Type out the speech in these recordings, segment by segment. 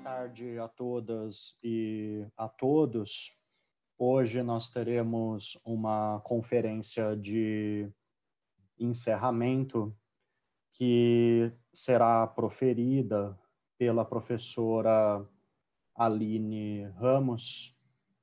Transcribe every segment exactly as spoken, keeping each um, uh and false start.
tarde a todas e a todos. Hoje nós teremos uma conferência de encerramento que será proferida pela professora Aline Ramos,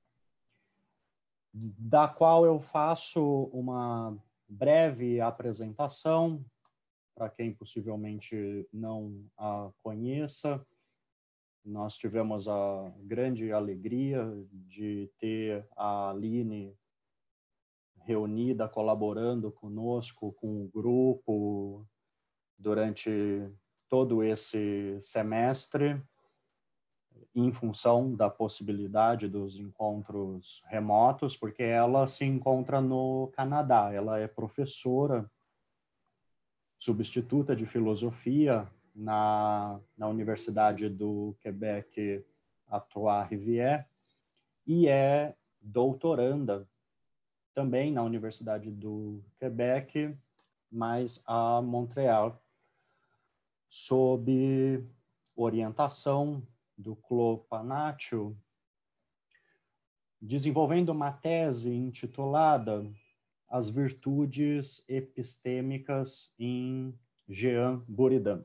da qual eu faço uma breve apresentação para quem possivelmente não a conheça. Nós tivemos a grande alegria de ter a Aline reunida, colaborando conosco, com o grupo, durante todo esse semestre, em função da possibilidade dos encontros remotos, porque ela se encontra no Canadá. Ela é professora substituta de filosofia na, na Universidade do Quebec à Trois-Rivières e é doutoranda também na Universidade do Quebec, mas a Montreal, sob orientação do Claude Panaccio, desenvolvendo uma tese intitulada As Virtudes Epistêmicas em Jean Buridan.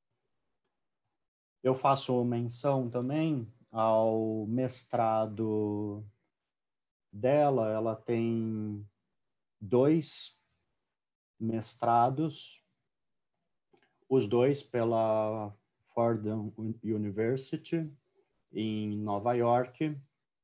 Eu faço menção também ao mestrado dela. Ela tem dois mestrados, os dois pela Fordham University, em Nova York.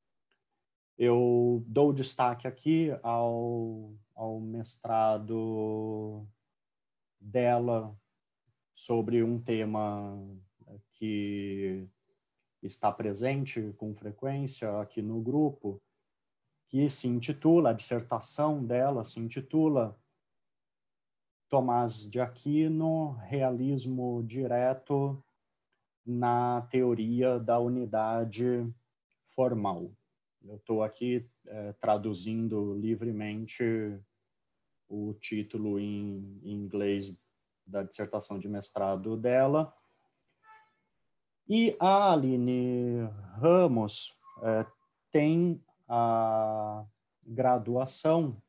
Eu dou destaque aqui ao, ao mestrado dela sobre um tema que está presente com frequência aqui no grupo, que se intitula, a dissertação dela se intitula Tomás de Aquino, Realismo Direto na Teoria da Unidade Formal. Eu estou aqui é, traduzindo livremente o título em, em inglês da dissertação de mestrado dela. E a Aline Ramos é, tem a graduação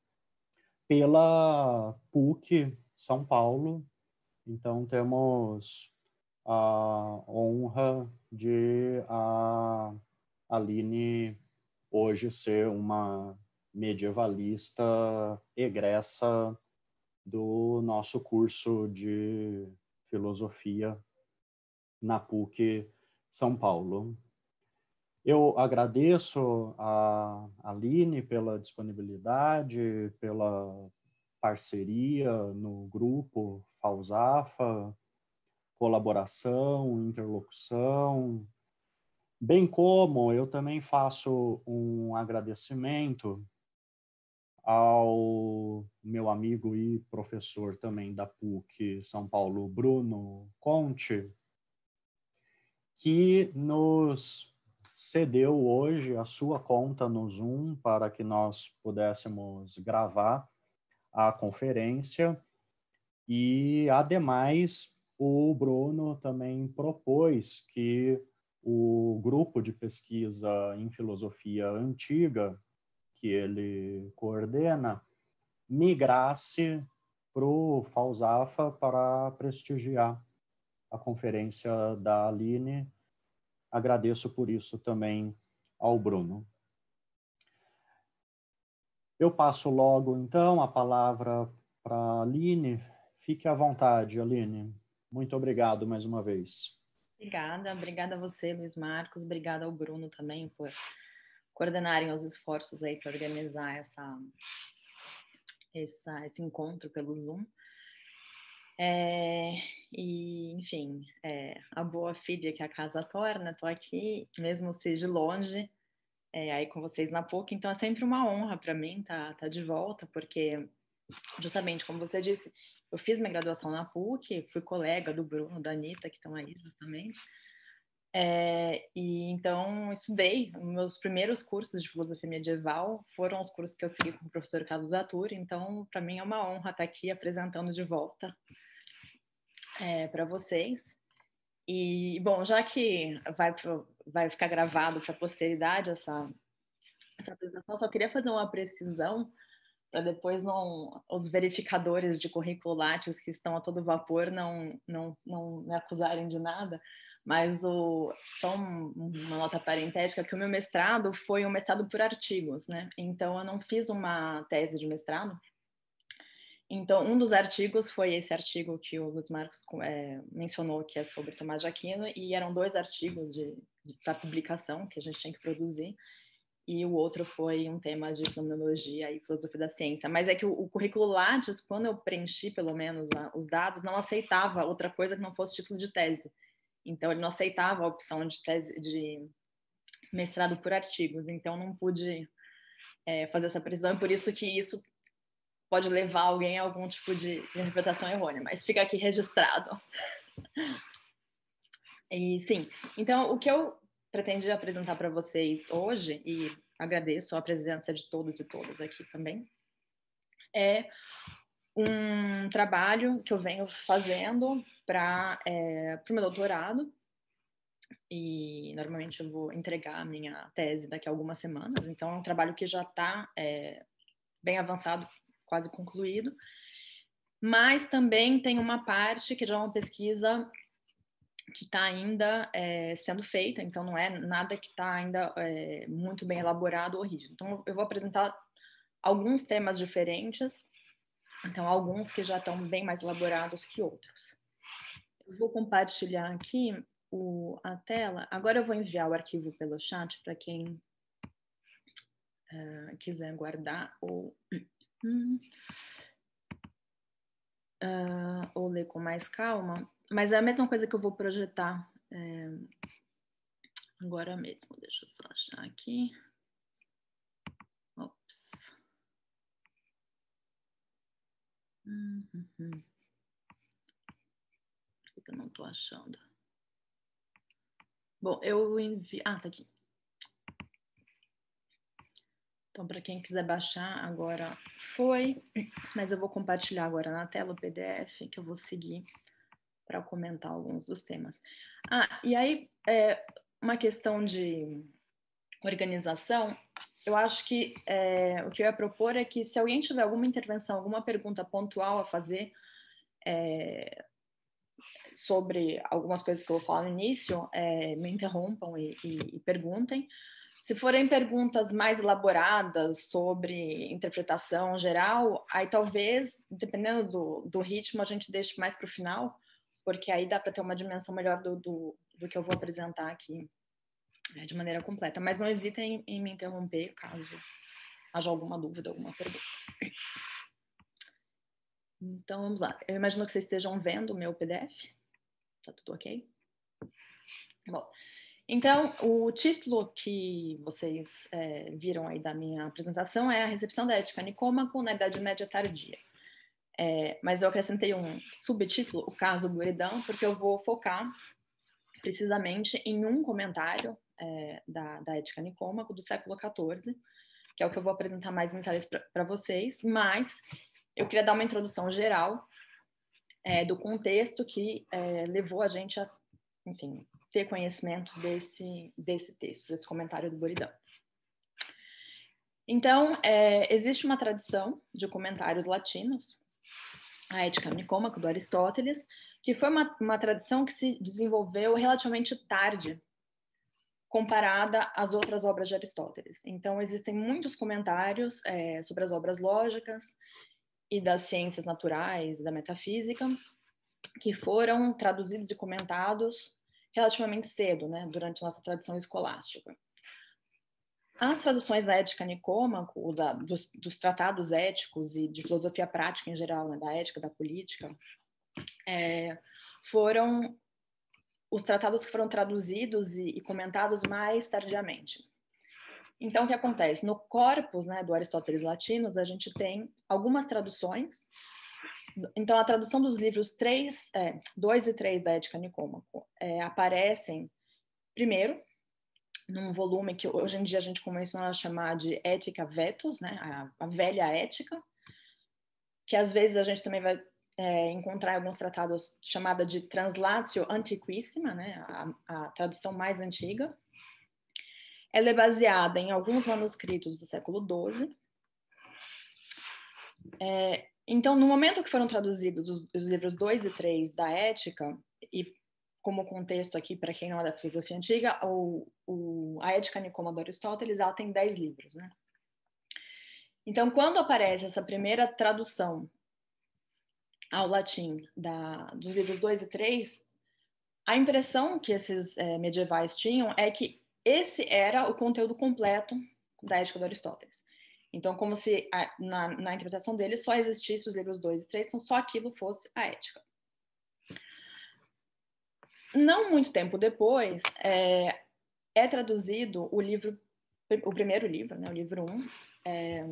pela P U C São Paulo. Então temos a honra de a Aline hoje ser uma medievalista egressa do nosso curso de filosofia na P U C São Paulo. Eu agradeço a Aline pela disponibilidade, pela parceria no grupo Falsafa, colaboração, interlocução, bem como eu também faço um agradecimento ao meu amigo e professor também da P U C São Paulo, Bruno Conte, que nos cedeu hoje a sua conta no Zoom para que nós pudéssemos gravar a conferência. E, ademais, o Bruno também propôs que o grupo de pesquisa em filosofia antiga, que ele coordena, migrasse para o Falsafa para prestigiar a conferência da Aline. Agradeço por isso também ao Bruno. Eu passo logo, então, a palavra para a Aline. Fique à vontade, Aline. Muito obrigado mais uma vez. Obrigada, obrigada a você, Luiz Marcos. Obrigada ao Bruno também por coordenarem os esforços aí para organizar essa, essa, esse encontro pelo Zoom. É, e, enfim, é, a boa filha que a casa torna, estou aqui, mesmo se de longe, é, aí com vocês na P U C, então é sempre uma honra para mim estar tá, tá de volta, porque, justamente, como você disse, eu fiz minha graduação na P U C, fui colega do Bruno, da Anitta, que estão aí justamente, é, e então estudei, meus primeiros cursos de filosofia medieval foram os cursos que eu segui com o professor Carlos Aturi, então para mim é uma honra estar aqui apresentando de volta É, para vocês. E, bom, já que vai, pro, vai ficar gravado para a posteridade essa, essa apresentação, só queria fazer uma precisão para depois não os verificadores de currículo Lattes que estão a todo vapor não, não, não me acusarem de nada. Mas o, só uma nota parentética, que o meu mestrado foi um mestrado por artigos, né? Então, eu não fiz uma tese de mestrado. Então, um dos artigos foi esse artigo que o Luiz Marcos é, mencionou, que é sobre Tomás de Aquino, e eram dois artigos de, de, para publicação que a gente tinha que produzir, e o outro foi um tema de fenomenologia e filosofia da ciência. Mas é que o, o currículo Lattes, quando eu preenchi, pelo menos, a, os dados, não aceitava outra coisa que não fosse título de tese. Então, ele não aceitava a opção de tese de mestrado por artigos. Então, não pude é, fazer essa precisão, e por isso que isso pode levar alguém a algum tipo de, de interpretação errônea, mas fica aqui registrado. E sim, então o que eu pretendi apresentar para vocês hoje, e agradeço a presença de todos e todas aqui também, é um trabalho que eu venho fazendo para é, o meu doutorado, e normalmente eu vou entregar a minha tese daqui a algumas semanas, então é um trabalho que já está é, bem avançado, quase concluído, mas também tem uma parte que já é uma pesquisa que está ainda é, sendo feita, então não é nada que está ainda é, muito bem elaborado ou rígido. Então eu vou apresentar alguns temas diferentes, então alguns que já estão bem mais elaborados que outros. Eu vou compartilhar aqui o, a tela. Agora eu vou enviar o arquivo pelo chat para quem uh, quiser guardar ou... Hum, Uh, ou ler com mais calma, mas é a mesma coisa que eu vou projetar é, agora mesmo. Deixa eu só achar aqui. Ops. Hum, hum, hum. Por que eu não estou achando? Bom, eu envio... Ah, tá aqui. Então, para quem quiser baixar, agora foi, mas eu vou compartilhar agora na tela o P D F, que eu vou seguir para comentar alguns dos temas. Ah, e aí, é, uma questão de organização, eu acho que é, o que eu ia propor é que se alguém tiver alguma intervenção, alguma pergunta pontual a fazer é, sobre algumas coisas que eu vou falar no início, é, me interrompam e, e, e perguntem. Se forem perguntas mais elaboradas sobre interpretação geral, aí talvez, dependendo do, do ritmo, a gente deixe mais para o final, porque aí dá para ter uma dimensão melhor do, do, do que eu vou apresentar aqui é, de maneira completa. Mas não hesitem em me interromper caso haja alguma dúvida, alguma pergunta. Então, vamos lá. Eu imagino que vocês estejam vendo o meu P D F. Tá tudo ok? Bom, então, o título que vocês é, viram aí da minha apresentação é A Recepção da Ética Nicômaco na Idade Média Tardia. É, mas eu acrescentei um subtítulo, o caso Buridan, porque eu vou focar precisamente em um comentário é, da, da Ética Nicômaco do século quatorze, que é o que eu vou apresentar mais em detalhes para vocês, mas eu queria dar uma introdução geral é, do contexto que é, levou a gente a, enfim, ter conhecimento desse, desse texto, desse comentário do Buridan. Então, é, existe uma tradição de comentários latinos, a Ética Nicômaco, do Aristóteles, que foi uma, uma tradição que se desenvolveu relativamente tarde, comparada às outras obras de Aristóteles. Então, existem muitos comentários é, sobre as obras lógicas e das ciências naturais e da metafísica, que foram traduzidos e comentados relativamente cedo, né, durante nossa tradição escolástica. As traduções da Ética Nicômaco, da, dos, dos tratados éticos e de filosofia prática em geral, né, da ética, da política, é, foram os tratados que foram traduzidos e, e comentados mais tardiamente. Então, o que acontece? No corpus, né, do Aristóteles Latinos, a gente tem algumas traduções. Então, a tradução dos livros três, é, dois e três da Ética Nicômaco é, aparecem, primeiro, num volume que hoje em dia a gente começou a chamar de Ética Vetus, né, a, a velha ética, que às vezes a gente também vai é, encontrar alguns tratados chamada de Translatio Antiquissima, né, a, a tradução mais antiga. Ela é baseada em alguns manuscritos do século doze. É, então, no momento que foram traduzidos os, os livros dois e três da Ética, e como contexto aqui, para quem não é da filosofia antiga, o, o, a Ética Nicômaco de Aristóteles, ela tem dez livros, né? Então, quando aparece essa primeira tradução ao latim da, dos livros dois e três, a impressão que esses é, medievais tinham é que esse era o conteúdo completo da Ética de Aristóteles. Então, como se a, na, na interpretação deles só existisse os livros dois e três, então só aquilo fosse a Ética. Não muito tempo depois, é, é traduzido o livro, o primeiro livro, né, o livro um, é,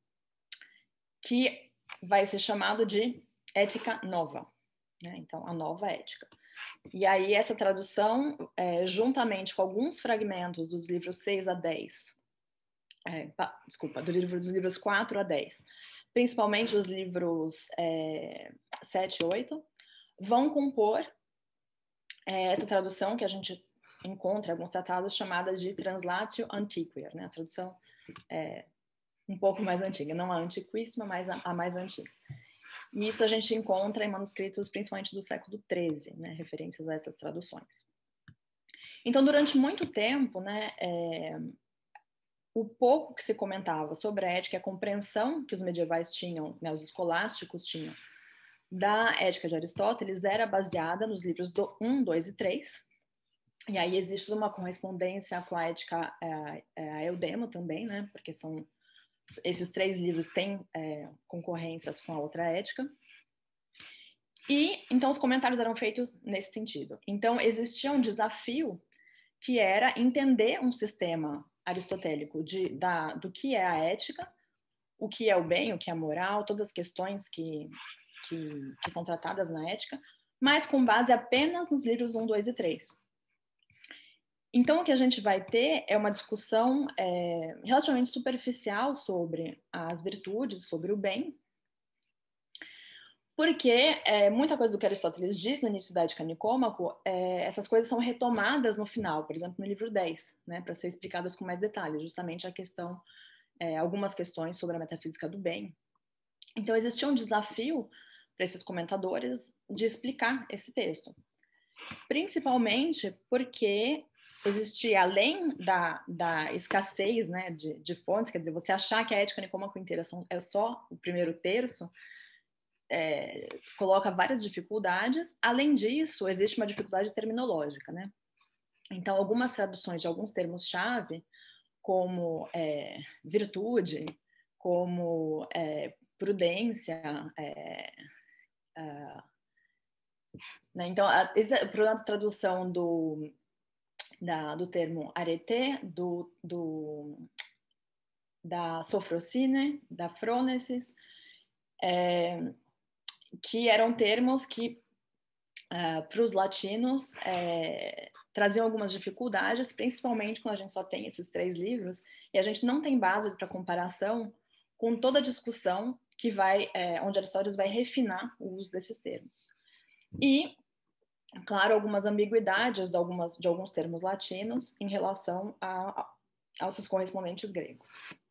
que vai ser chamado de Ética Nova, né? Então, a nova ética. E aí, essa tradução, é, juntamente com alguns fragmentos dos livros seis a dez, é, pa, desculpa, do livro, dos livros quatro a dez, principalmente os livros é, sete e oito, vão compor é, essa tradução que a gente encontra em alguns tratados chamada de Translatio Antiquia, né? A tradução é, um pouco mais antiga, não a antiquíssima, mas a, a mais antiga. E isso a gente encontra em manuscritos principalmente do século treze, né, referências a essas traduções. Então, durante muito tempo, né, é, o pouco que se comentava sobre a ética e a compreensão que os medievais tinham, né, os escolásticos tinham, da ética de Aristóteles era baseada nos livros do um, dois e três. E aí existe uma correspondência com a ética é, é, a Eudemo também, né, porque são esses três livros têm é, concorrências com a outra ética. E, então, os comentários eram feitos nesse sentido. Então, existia um desafio que era entender um sistema aristotélico de, da, do que é a ética, o que é o bem, o que é a moral, todas as questões que, que, que são tratadas na ética, mas com base apenas nos livros um, dois e três. Então, o que a gente vai ter é uma discussão é, relativamente superficial sobre as virtudes, sobre o bem, porque é, muita coisa do que Aristóteles diz no início da Ética Nicômaco, é, essas coisas são retomadas no final, por exemplo, no livro dez, né, para ser explicadas com mais detalhes, justamente a questão, é, algumas questões sobre a metafísica do bem. Então, existia um desafio para esses comentadores de explicar esse texto, principalmente porque existia, além da, da escassez, né, de, de fontes, quer dizer, você achar que a Ética Nicômaco inteira são, é só o primeiro terço, É, coloca várias dificuldades. Além disso, existe uma dificuldade terminológica, né? Então, algumas traduções de alguns termos-chave, como é, virtude, como é, prudência, é, é, né? Então, a, a tradução do, da, do termo arete, do, do, da sofrosine, da frônesis, é, que eram termos que, uh, para os latinos, é, traziam algumas dificuldades, principalmente quando a gente só tem esses três livros, e a gente não tem base para comparação com toda a discussão que vai, é, onde Aristóteles vai refinar o uso desses termos. E, claro, algumas ambiguidades de, algumas, de alguns termos latinos em relação a, a, aos seus correspondentes gregos.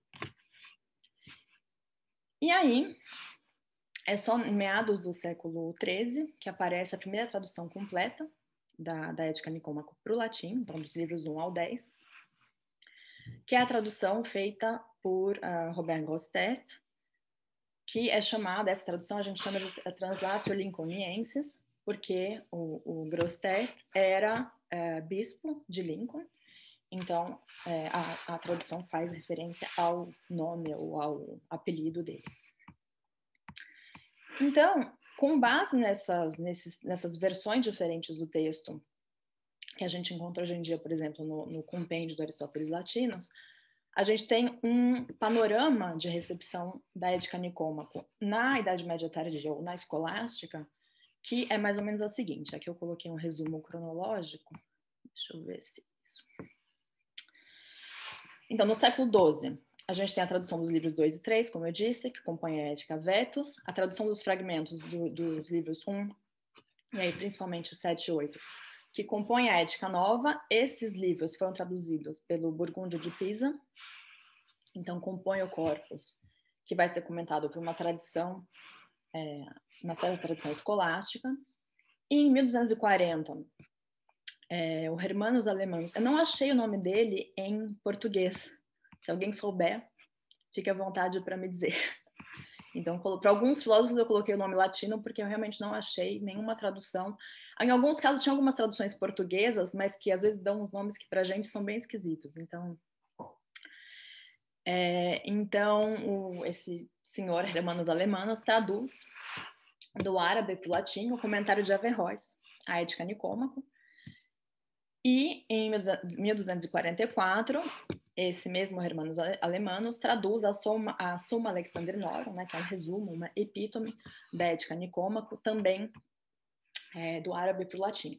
E aí, é só em meados do século treze que aparece a primeira tradução completa da, da Ética Nicômaco para o latim, então dos livros um ao dez, que é a tradução feita por uh, Robert Grosseteste, que é chamada, essa tradução a gente chama de Translatio Lincolniensis, porque o, o Grosseteste era uh, bispo de Lincoln, então uh, a, a tradução faz referência ao nome ou ao apelido dele. Então, com base nessas, nesses, nessas versões diferentes do texto que a gente encontra hoje em dia, por exemplo, no, no compêndio do Aristóteles Latinos, a gente tem um panorama de recepção da Ética Nicômaco na Idade Média Tardia ou na Escolástica, que é mais ou menos a seguinte. Aqui eu coloquei um resumo cronológico. Deixa eu ver se isso... Então, no século doze, a gente tem a tradução dos livros dois e três, como eu disse, que compõe a Ética Vetus, a tradução dos fragmentos do, dos livros um, e aí principalmente sete e oito, que compõem a Ética Nova. Esses livros foram traduzidos pelo Burgundio de Pisa, então compõe o corpus, que vai ser comentado por uma tradição, é, uma certa tradição escolástica. E em mil duzentos e quarenta, é, o Hermanus Alemanus, eu não achei o nome dele em português. Se alguém souber, fique à vontade para me dizer. Então, para alguns filósofos eu coloquei o nome latino porque eu realmente não achei nenhuma tradução. Em alguns casos tinha algumas traduções portuguesas, mas que às vezes dão uns nomes que para a gente são bem esquisitos. Então, é, então o, esse senhor Hermanus Alemanus traduz do árabe para o latim o comentário de Averroes, a Ética Nicômaco. E em mil duzentos e quarenta e quatro, esse mesmo Hermanus Alemanus traduz a Summa, a Summa Alexandrinorum, né, que é um resumo, uma epítome da Ética Nicômaco, também é, do árabe para o latim.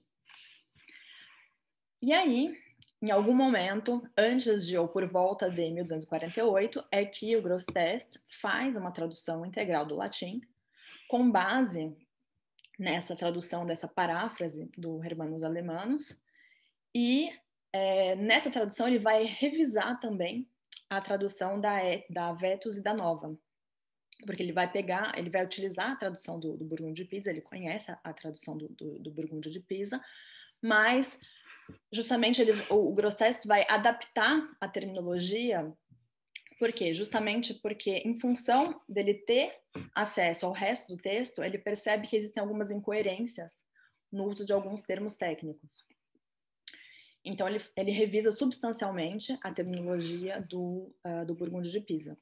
E aí, em algum momento, antes de ou por volta de mil duzentos e quarenta e oito, é que o Grosseteste faz uma tradução integral do latim, com base nessa tradução dessa paráfrase do Hermanus Alemanus. E é, nessa tradução ele vai revisar também a tradução da, da Vetus e da Nova, porque ele vai pegar, ele vai utilizar a tradução do, do Burgundio de Pisa, ele conhece a, a tradução do, do, do Burgundio de Pisa, mas justamente ele, o, o Grosseteste vai adaptar a terminologia. Por quê? Justamente porque, em função dele ter acesso ao resto do texto, ele percebe que existem algumas incoerências no uso de alguns termos técnicos. Então, ele, ele revisa substancialmente a terminologia do, uh, do Burgundio de Pisa.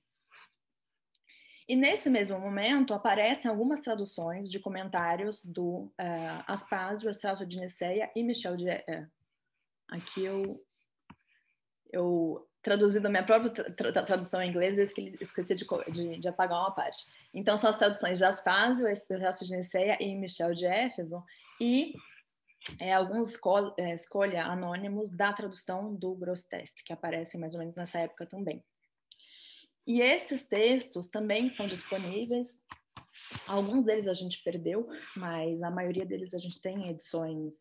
E, nesse mesmo momento, aparecem algumas traduções de comentários do uh, Aspásio, Estrato de Niceia e Michel de... Uh, aqui eu... eu traduzi da minha própria tra tra tradução em inglês, eu esqueci de, de, de apagar uma parte. Então, são as traduções de Aspásio, Estrato de Niceia e Michel de Éfeso, e é, alguns escol é, escolha anônimos da tradução do Grosseteste, que aparecem mais ou menos nessa época também. E esses textos também estão disponíveis. Alguns deles a gente perdeu, mas a maioria deles a gente tem edições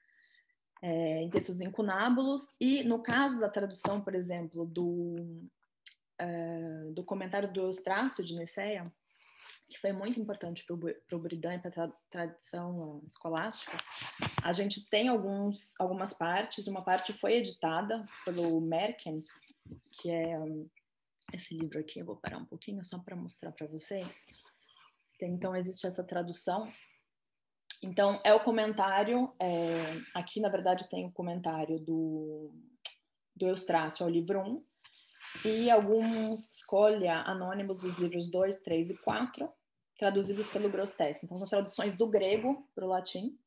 é, em textos incunábulos. E no caso da tradução, por exemplo, do, uh, do comentário do Eustrácio de Niceia, que foi muito importante para o Buridan e para a tradição uh, escolástica, a gente tem alguns, algumas partes. Uma parte foi editada pelo Merken, que é um, esse livro aqui. Eu vou parar um pouquinho só para mostrar para vocês. Então, existe essa tradução. Então, é o comentário, é, aqui, na verdade, tem o comentário do, do Eustrácio ao livro um, e alguns escolha anônimos dos livros dois, três e quatro, traduzidos pelo Grosseteste. Então, são traduções do grego para o latim.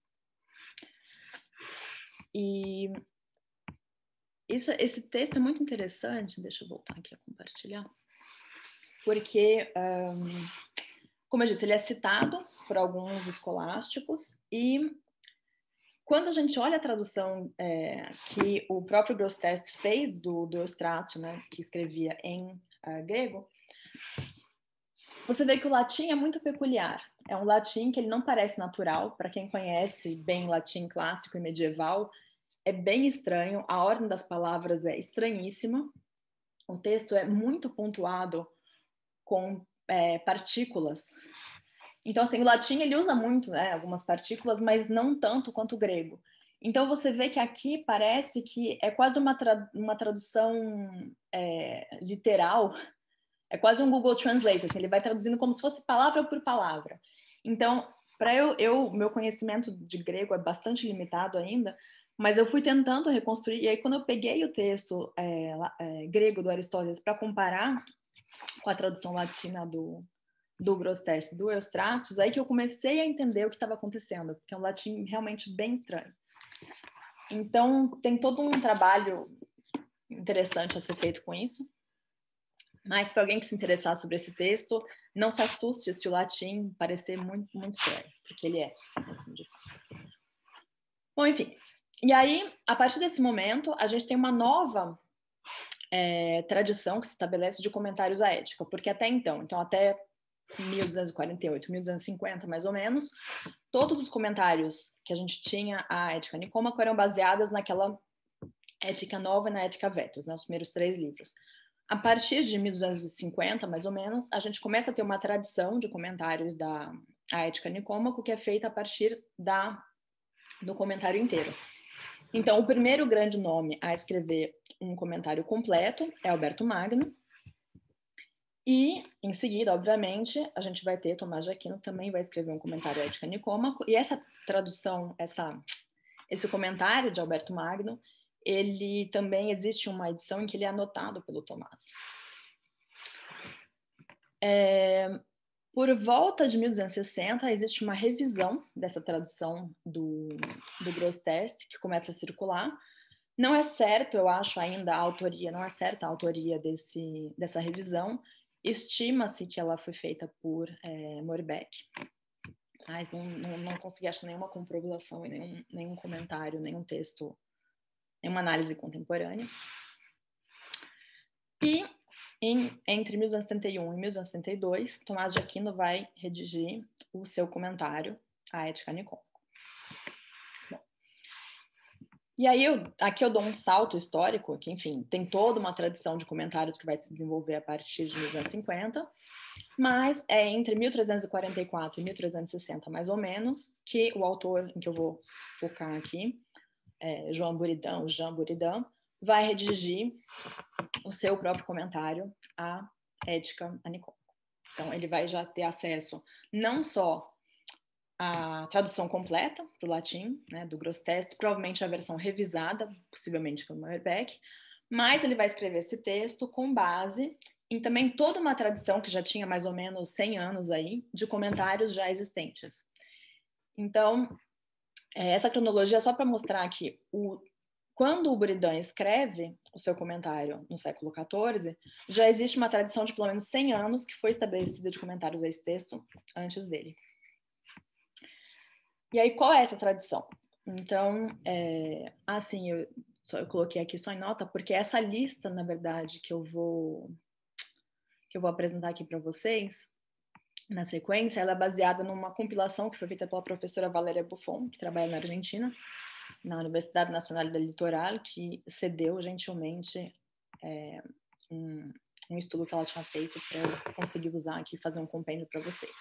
E isso, esse texto é muito interessante, deixa eu voltar aqui a compartilhar, porque, um, como eu disse, ele é citado por alguns escolásticos, e quando a gente olha a tradução é, que o próprio Grosseteste fez do, do Eustrácio, né, que escrevia em uh, grego, você vê que o latim é muito peculiar. É um latim que ele não parece natural. Para quem conhece bem latim clássico e medieval, é bem estranho. A ordem das palavras é estranhíssima. O texto é muito pontuado com é, partículas. Então, assim, o latim ele usa muito, né, algumas partículas, mas não tanto quanto o grego. Então, você vê que aqui parece que é quase uma, tra uma tradução é, literal. É quase um Google Translate, assim, ele vai traduzindo como se fosse palavra por palavra. Então, para eu, eu, meu conhecimento de grego é bastante limitado ainda, mas eu fui tentando reconstruir, e aí quando eu peguei o texto é, é, grego do Aristóteles para comparar com a tradução latina do, do Grosseteste, do Eustrácio, aí que eu comecei a entender o que estava acontecendo, porque é um latim realmente bem estranho. Então, tem todo um trabalho interessante a ser feito com isso. Mas para alguém que se interessar sobre esse texto, não se assuste se o latim parecer muito, muito estranho, porque ele é. Assim, de fato. Bom, enfim. E aí, a partir desse momento, a gente tem uma nova é, tradição que se estabelece de comentários à ética, porque até então, então até mil duzentos e quarenta e oito, mil duzentos e cinquenta, mais ou menos, todos os comentários que a gente tinha à Ética Nicômaco eram baseadas naquela Ética Nova e na Ética Vetus, né, os primeiros três livros. A partir de mil duzentos e cinquenta, mais ou menos, a gente começa a ter uma tradição de comentários da a Ética Nicômaco que é feita a partir da, do comentário inteiro. Então, o primeiro grande nome a escrever um comentário completo é Alberto Magno. E, em seguida, obviamente, a gente vai ter Tomás de Aquino também vai escrever um comentário à Ética Nicômaco. E essa tradução, essa, esse comentário de Alberto Magno, ele também existe uma edição em que ele é anotado pelo Tomás. É, por volta de mil duzentos e sessenta, existe uma revisão dessa tradução do, do Grosseteste, que começa a circular. Não é certo, eu acho, ainda a autoria, não é certa a autoria desse, dessa revisão. Estima-se que ela foi feita por é, Moerbeke, mas não, não, não consegui achar nenhuma comprovação, nenhum, nenhum comentário, nenhum texto, nenhuma análise contemporânea. E em, entre mil duzentos e setenta e um e mil duzentos e setenta e dois, Tomás de Aquino vai redigir o seu comentário à Ética Nicômaco. E aí, eu, aqui eu dou um salto histórico, que, enfim, tem toda uma tradição de comentários que vai se desenvolver a partir de mil duzentos e cinquenta, mas é entre mil trezentos e quarenta e quatro e mil trezentos e sessenta, mais ou menos, que o autor em que eu vou focar aqui, é, João Buridan, o Jean Buridan, vai redigir o seu próprio comentário à Ética Nicômaco. Então, ele vai já ter acesso não só a tradução completa para o latim, né, do Grosseteste, provavelmente a versão revisada, possivelmente por Moerbeke, mas ele vai escrever esse texto com base em também toda uma tradição que já tinha mais ou menos cem anos aí, de comentários já existentes. Então, essa cronologia é só para mostrar que o, quando o Buridan escreve o seu comentário no século quatorze, já existe uma tradição de pelo menos cem anos que foi estabelecida de comentários a esse texto antes dele. E aí, qual é essa tradição? Então, é, assim, eu, só, eu coloquei aqui só em nota, porque essa lista, na verdade, que eu vou, que eu vou apresentar aqui para vocês, na sequência, ela é baseada numa compilação que foi feita pela professora Valéria Buffon, que trabalha na Argentina, na Universidade Nacional do Litoral, que cedeu gentilmente é, um, um estudo que ela tinha feito para eu conseguir usar aqui e fazer um compêndio para vocês.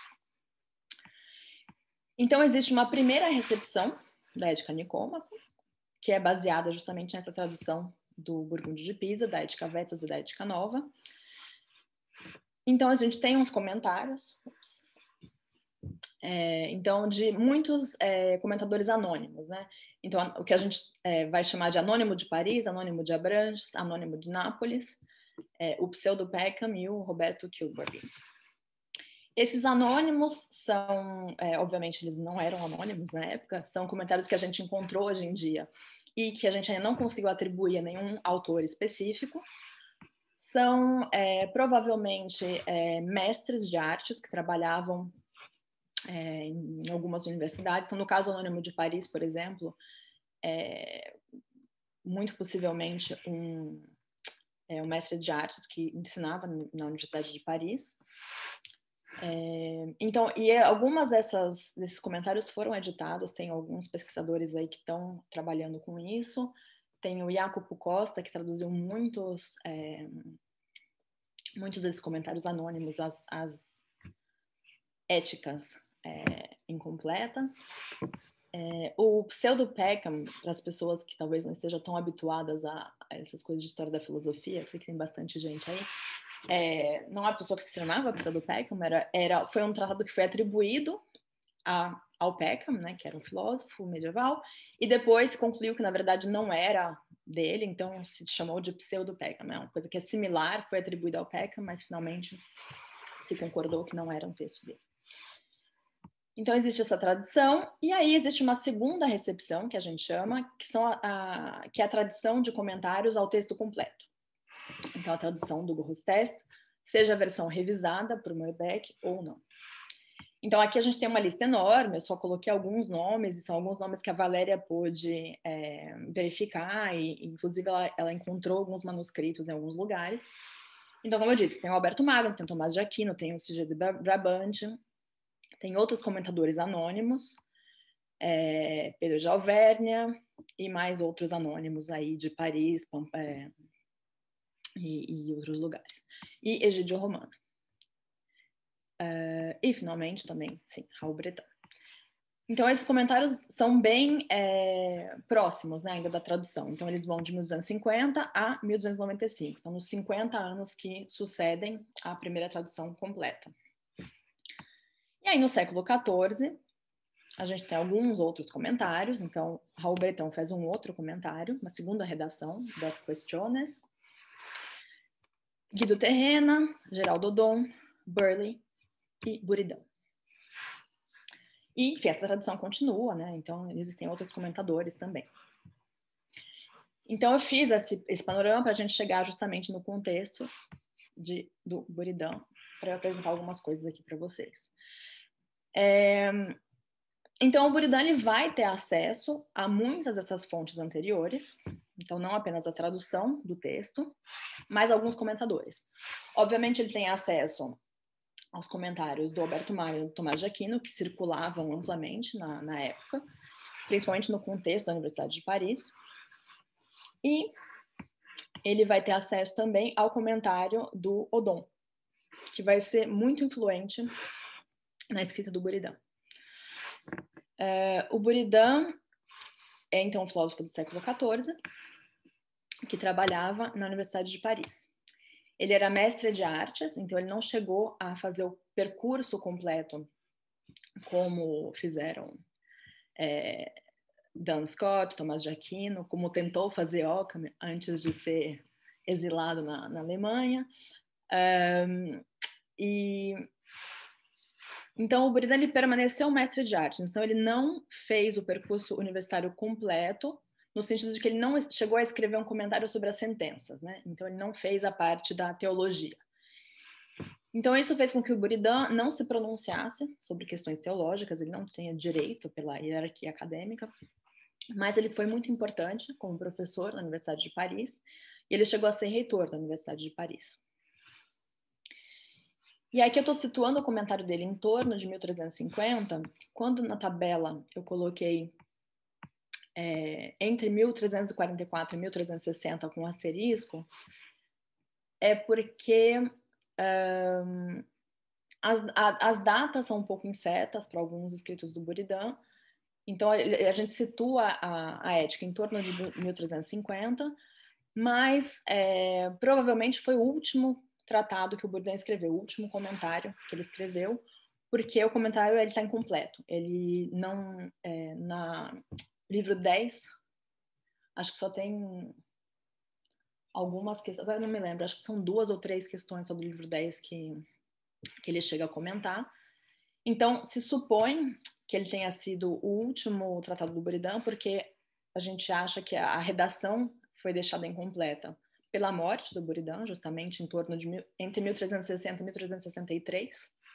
Então, existe uma primeira recepção da Ética Nicômaco, que é baseada justamente nessa tradução do Burgúndio de Pisa, da Ética Vetus e da Ética Nova. Então, a gente tem uns comentários, é, então, de muitos é, comentadores anônimos, né? Então, o que a gente é, vai chamar de anônimo de Paris, anônimo de Abranches, anônimo de Nápoles, é, o Pseudo Peckham e o Roberto Kilburn. Esses anônimos são, é, obviamente, eles não eram anônimos na época, são comentários que a gente encontrou hoje em dia e que a gente ainda não conseguiu atribuir a nenhum autor específico. São, é, provavelmente, é, mestres de artes que trabalhavam é, em algumas universidades. Então, no caso anônimo de Paris, por exemplo, é, muito possivelmente um, é, um mestre de artes que ensinava na Universidade de Paris. É, então, e algumas dessas, desses comentários foram editados, tem alguns pesquisadores aí que estão trabalhando com isso, tem o Jacopo Costa, que traduziu muitos, é, muitos desses comentários anônimos, as, as éticas é, incompletas. É, o Pseudo Peckham, para as pessoas que talvez não estejam tão habituadas a, a essas coisas de história da filosofia, eu sei que tem bastante gente aí, É, não é a pessoa que se chamava Pseudo Peckham, era, era, foi um tratado que foi atribuído a, ao Peckham, né, que era um filósofo medieval, e depois se concluiu que na verdade não era dele, então se chamou de Pseudo Peckham, né, uma coisa que é similar, foi atribuída ao Peckham, mas finalmente se concordou que não era um texto dele. Então existe essa tradição, e aí existe uma segunda recepção, que a gente chama, que, são a, a, que é a tradição de comentários ao texto completo. Então, a tradução do Grosseteste, seja a versão revisada por Moerbeke ou não. Então, aqui a gente tem uma lista enorme, eu só coloquei alguns nomes, e são alguns nomes que a Valéria pôde é, verificar, e inclusive ela, ela encontrou alguns manuscritos em alguns lugares. Então, como eu disse, tem o Alberto Magno, tem o Tomás de Aquino, tem o Sigurd Brabant, tem outros comentadores anônimos, é, Pedro de Alvernia, e mais outros anônimos aí de Paris é, e, e outros lugares. E Egídio Romano. Uh, e, finalmente, também, sim, Raul Breton. Então, esses comentários são bem é, próximos, né, ainda da tradução. Então, eles vão de mil duzentos e cinquenta a mil duzentos e noventa e cinco. Então, nos cinquenta anos que sucedem a primeira tradução completa. E aí, no século quatorze, a gente tem alguns outros comentários. Então, Raul Breton faz um outro comentário, uma segunda redação das Questiones. Guido Terrena, Geraldo Odon, Burley e Buridan. E, enfim, essa tradição continua, né? Então, existem outros comentadores também. Então, eu fiz esse, esse panorama para a gente chegar justamente no contexto de, do Buridan, para eu apresentar algumas coisas aqui para vocês. É, então, o Buridan ele vai ter acesso a muitas dessas fontes anteriores, então não apenas a tradução do texto, mas alguns comentadores. Obviamente, ele tem acesso aos comentários do Alberto Magno e do Tomás de Aquino, que circulavam amplamente na, na época, principalmente no contexto da Universidade de Paris. E ele vai ter acesso também ao comentário do Odon, que vai ser muito influente na escrita do Buridan. Uh, o Buridan é, então, um filósofo do século quatorze, que trabalhava na Universidade de Paris. Ele era mestre de artes, então ele não chegou a fazer o percurso completo como fizeram é, Duns Scotus, Tomás de Aquino, como tentou fazer Occam antes de ser exilado na, na Alemanha. Um, e então o Buridan ele permaneceu mestre de artes, então ele não fez o percurso universitário completo, no sentido de que ele não chegou a escrever um comentário sobre as sentenças, né? Então ele não fez a parte da teologia. Então isso fez com que o Buridan não se pronunciasse sobre questões teológicas, ele não tinha direito pela hierarquia acadêmica, mas ele foi muito importante como professor na Universidade de Paris, e ele chegou a ser reitor da Universidade de Paris. E aqui eu estou situando o comentário dele em torno de mil trezentos e cinquenta, quando na tabela eu coloquei é, entre mil trezentos e quarenta e quatro e mil trezentos e sessenta com asterisco, é porque um, as, a, as datas são um pouco incertas para alguns escritos do Buridan, então a, a gente situa a, a ética em torno de mil trezentos e cinquenta, mas é, provavelmente foi o último tratado que o Buridan escreveu, o último comentário que ele escreveu, porque o comentário ele está incompleto. Ele não, é, na livro dez, acho que só tem algumas questões, agora eu não me lembro, acho que são duas ou três questões sobre o livro dez que, que ele chega a comentar. Então, se supõe que ele tenha sido o último tratado do Buridan, porque a gente acha que a redação foi deixada incompleta pela morte do Buridan, justamente em torno de mil, entre mil trezentos e sessenta e mil trezentos e sessenta e três.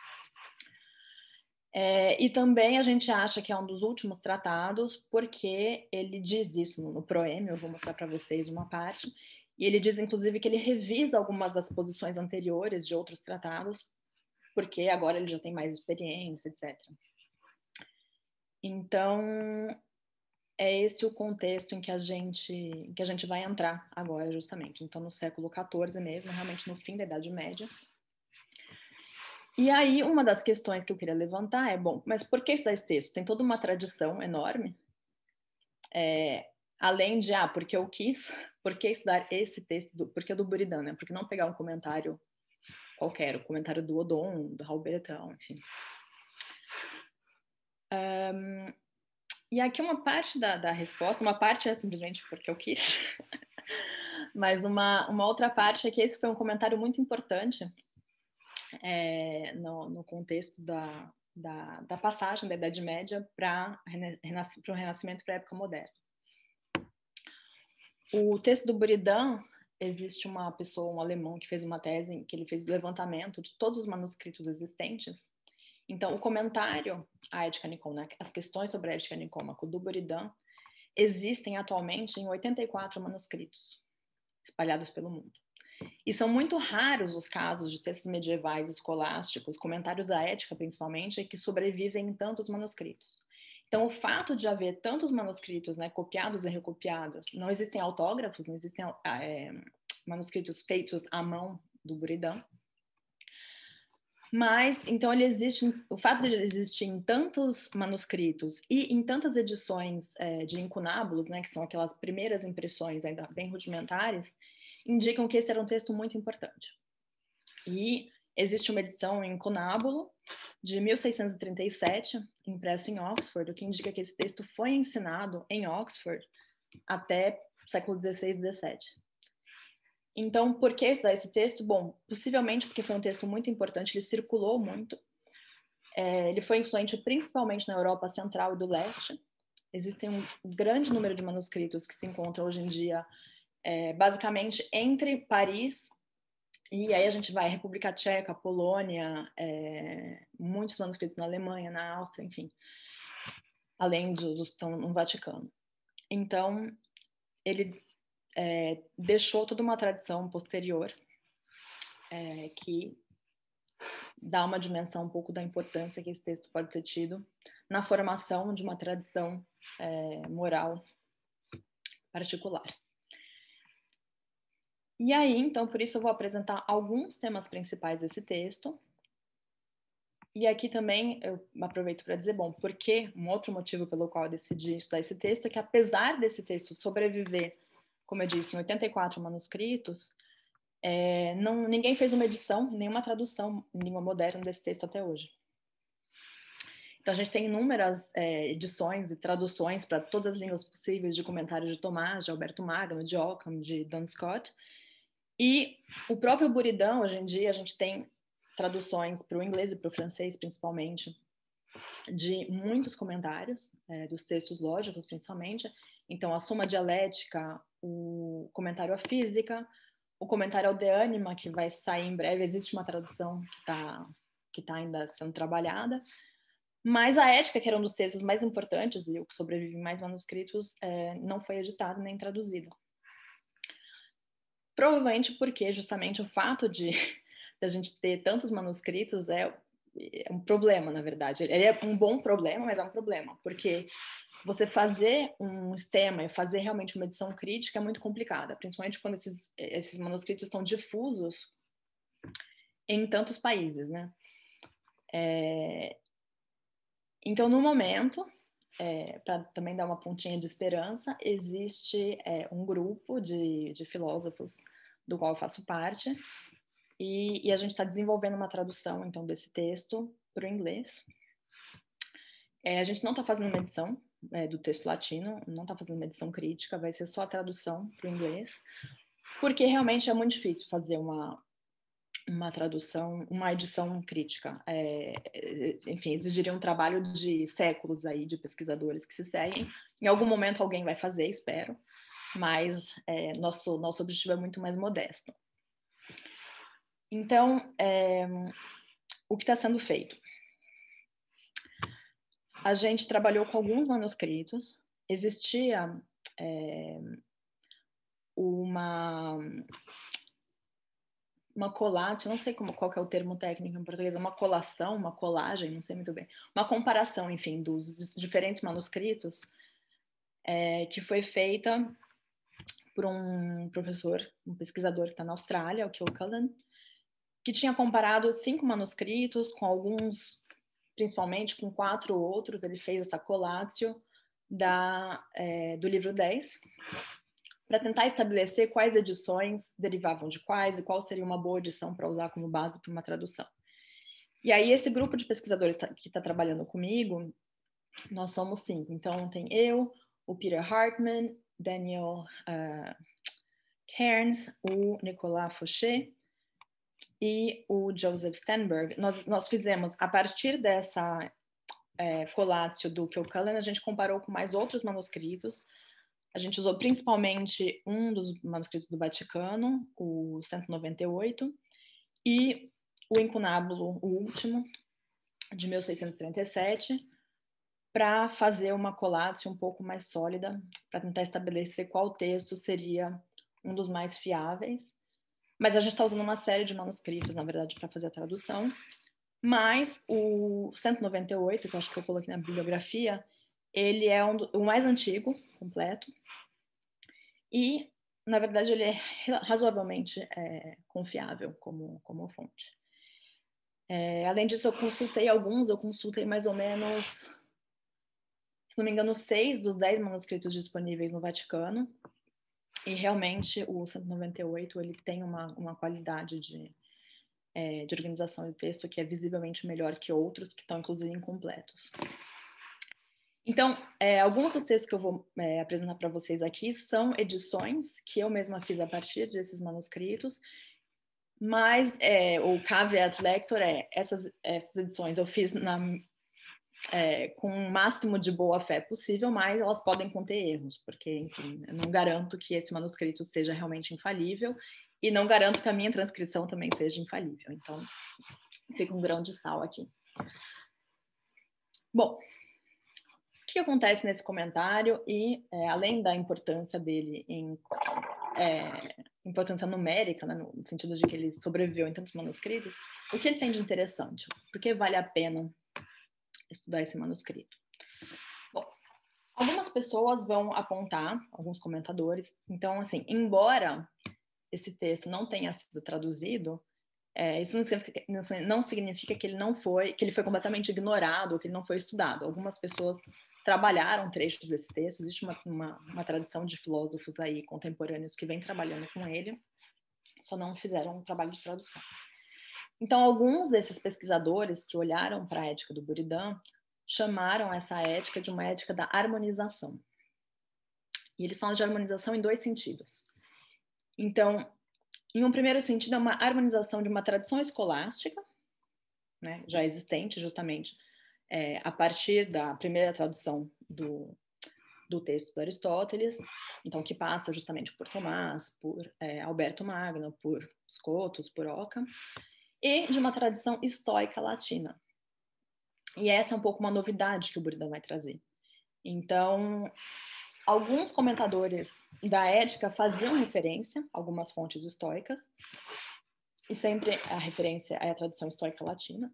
É, e também a gente acha que é um dos últimos tratados, porque ele diz isso no, no Proeme, eu vou mostrar para vocês uma parte, e ele diz, inclusive, que ele revisa algumas das posições anteriores de outros tratados, porque agora ele já tem mais experiência, etcétera. Então, é esse o contexto em que a gente, em que a gente vai entrar agora, justamente. Então, no século quatorze mesmo, realmente no fim da Idade Média. E aí, uma das questões que eu queria levantar é, bom, mas por que estudar esse texto? Tem toda uma tradição enorme, é, além de, ah, porque eu quis, por que estudar esse texto, do, porque é do Buridan, né? Por que não pegar um comentário qualquer, o comentário do Odon, do Raul Breton, enfim. Um, e aqui uma parte da, da resposta, uma parte é simplesmente porque eu quis, mas uma, uma outra parte é que esse foi um comentário muito importante é, no, no contexto da, da, da passagem da Idade Média para o Renascimento para a época moderna. O texto do Buridan, existe uma pessoa, um alemão, que fez uma tese em que ele fez o levantamento de todos os manuscritos existentes, Então, o comentário à Ética Nicômaca, as questões sobre a Ética Nicômaca do Buridan, existem atualmente em oitenta e quatro manuscritos, espalhados pelo mundo. E são muito raros os casos de textos medievais escolásticos, comentários à ética principalmente, que sobrevivem em tantos manuscritos. Então, o fato de haver tantos manuscritos, né, copiados e recopiados, não existem autógrafos, não existem é, manuscritos feitos à mão do Buridan, mas, então, ele existe, o fato de ele existir em tantos manuscritos e em tantas edições é, de incunábulos, né, que são aquelas primeiras impressões ainda bem rudimentares, indicam que esse era um texto muito importante. E existe uma edição em incunábulo de mil seiscentos e trinta e sete, impresso em Oxford, o que indica que esse texto foi ensinado em Oxford até o século dezesseis e dezessete. Então, por que estudar esse texto? Bom, possivelmente porque foi um texto muito importante, ele circulou muito, é, ele foi influente principalmente na Europa Central e do Leste. Existem um grande número de manuscritos que se encontram hoje em dia, é, basicamente entre Paris e aí a gente vai República Tcheca, Polônia, é, muitos manuscritos na Alemanha, na Áustria, enfim, além dos que estão no Vaticano. Então, ele É, deixou toda uma tradição posterior é, que dá uma dimensão um pouco da importância que esse texto pode ter tido na formação de uma tradição é, moral particular. E aí, então, por isso eu vou apresentar alguns temas principais desse texto. E aqui também eu aproveito para dizer, bom, porque um outro motivo pelo qual eu decidi estudar esse texto é que, apesar desse texto sobreviver, como eu disse, em oitenta e quatro manuscritos, é, não, ninguém fez uma edição, nenhuma tradução em língua moderna desse texto até hoje. Então, a gente tem inúmeras é, edições e traduções para todas as línguas possíveis de comentários de Tomás, de Alberto Magno, de Ockham, de Duns Scott. E o próprio Buridan, hoje em dia, a gente tem traduções para o inglês e para o francês, principalmente, de muitos comentários, é, dos textos lógicos, principalmente. Então, a Suma Dialética, o comentário à Física, o comentário ao De Anima, que vai sair em breve, existe uma tradução que está que tá ainda sendo trabalhada, mas a Ética, que era um dos textos mais importantes e o que sobrevive em mais manuscritos, é, não foi editado nem traduzido. Provavelmente porque justamente o fato de, de a gente ter tantos manuscritos é, é um problema, na verdade. Ele é um bom problema, mas é um problema, porque você fazer um sistema e fazer realmente uma edição crítica é muito complicada, principalmente quando esses, esses manuscritos estão difusos em tantos países, né? É... Então, no momento, é, para também dar uma pontinha de esperança, existe é, um grupo de, de filósofos do qual eu faço parte, e, e a gente está desenvolvendo uma tradução, então, desse texto para o inglês. É, a gente não está fazendo uma edição é, do texto latino, não está fazendo uma edição crítica, vai ser só a tradução para o inglês, porque realmente é muito difícil fazer uma, uma tradução, uma edição crítica. É, enfim, exigiria um trabalho de séculos aí de pesquisadores que se seguem. Em algum momento alguém vai fazer, espero, mas é, nosso, nosso objetivo é muito mais modesto. Então, é, o que está sendo feito? A gente trabalhou com alguns manuscritos, existia é, uma, uma colagem, não sei como, qual que é o termo técnico em português, uma colação, uma colagem, não sei muito bem, uma comparação, enfim, dos diferentes manuscritos é, que foi feita por um professor, um pesquisador que está na Austrália, o Keogh Cullen, que tinha comparado cinco manuscritos com alguns, principalmente com quatro outros. Ele fez essa colatio da, é, do livro dez, para tentar estabelecer quais edições derivavam de quais e qual seria uma boa edição para usar como base para uma tradução. E aí esse grupo de pesquisadores que está trabalhando comigo, nós somos cinco. Então tem eu, o Peter Hartman, Daniel uh, Cairns, o Nicolas Fauché e o Joseph Stenberg. Nós, nós fizemos, a partir dessa é, colatio do Keogh Cullen, a gente comparou com mais outros manuscritos. A gente usou principalmente um dos manuscritos do Vaticano, o cento e noventa e oito, e o incunábulo, o último, de mil seiscentos e trinta e sete, para fazer uma colatio um pouco mais sólida, para tentar estabelecer qual texto seria um dos mais fiáveis. Mas a gente está usando uma série de manuscritos, na verdade, para fazer a tradução. Mas o cento e noventa e oito, que eu acho que eu coloquei na bibliografia, ele é um do, o mais antigo, completo. E, na verdade, ele é razoavelmente é, confiável como, como fonte. É, além disso, eu consultei alguns, eu consultei mais ou menos, se não me engano, seis dos dez manuscritos disponíveis no Vaticano. E realmente o cento e noventa e oito ele tem uma, uma qualidade de, é, de organização do texto que é visivelmente melhor que outros, que estão inclusive incompletos. Então, é, alguns dos textos que eu vou é, apresentar para vocês aqui são edições que eu mesma fiz a partir desses manuscritos, mas é, o caveat lector é, essas, essas edições eu fiz na, é, com o máximo de boa fé possível, mas elas podem conter erros, porque, enfim, eu não garanto que esse manuscrito seja realmente infalível e não garanto que a minha transcrição também seja infalível. Então, fica um grão de sal aqui. Bom, o que acontece nesse comentário e, é, além da importância dele em é, importância numérica, né, no sentido de que ele sobreviveu em tantos manuscritos, o que ele tem de interessante? Por que vale a pena estudar esse manuscrito? Bom, algumas pessoas vão apontar, alguns comentadores, então, assim, embora esse texto não tenha sido traduzido, é, isso não significa, não significa que ele não foi, que ele foi completamente ignorado, ou que ele não foi estudado. Algumas pessoas trabalharam trechos desse texto, existe uma, uma, uma tradição de filósofos aí contemporâneos que vem trabalhando com ele, só não fizeram um trabalho de tradução. Então, alguns desses pesquisadores que olharam para a ética do Buridan chamaram essa ética de uma ética da harmonização. E eles falam de harmonização em dois sentidos. Então, em um primeiro sentido, é uma harmonização de uma tradição escolástica, né, já existente, justamente, é, a partir da primeira tradução do, do texto do Aristóteles, então que passa justamente por Tomás, por é, Alberto Magno, por Scotus, por Occam, e de uma tradição estoica latina. E essa é um pouco uma novidade que o Buridan vai trazer. Então, alguns comentadores da ética faziam referência a algumas fontes estoicas, e sempre a referência é a tradição estoica latina,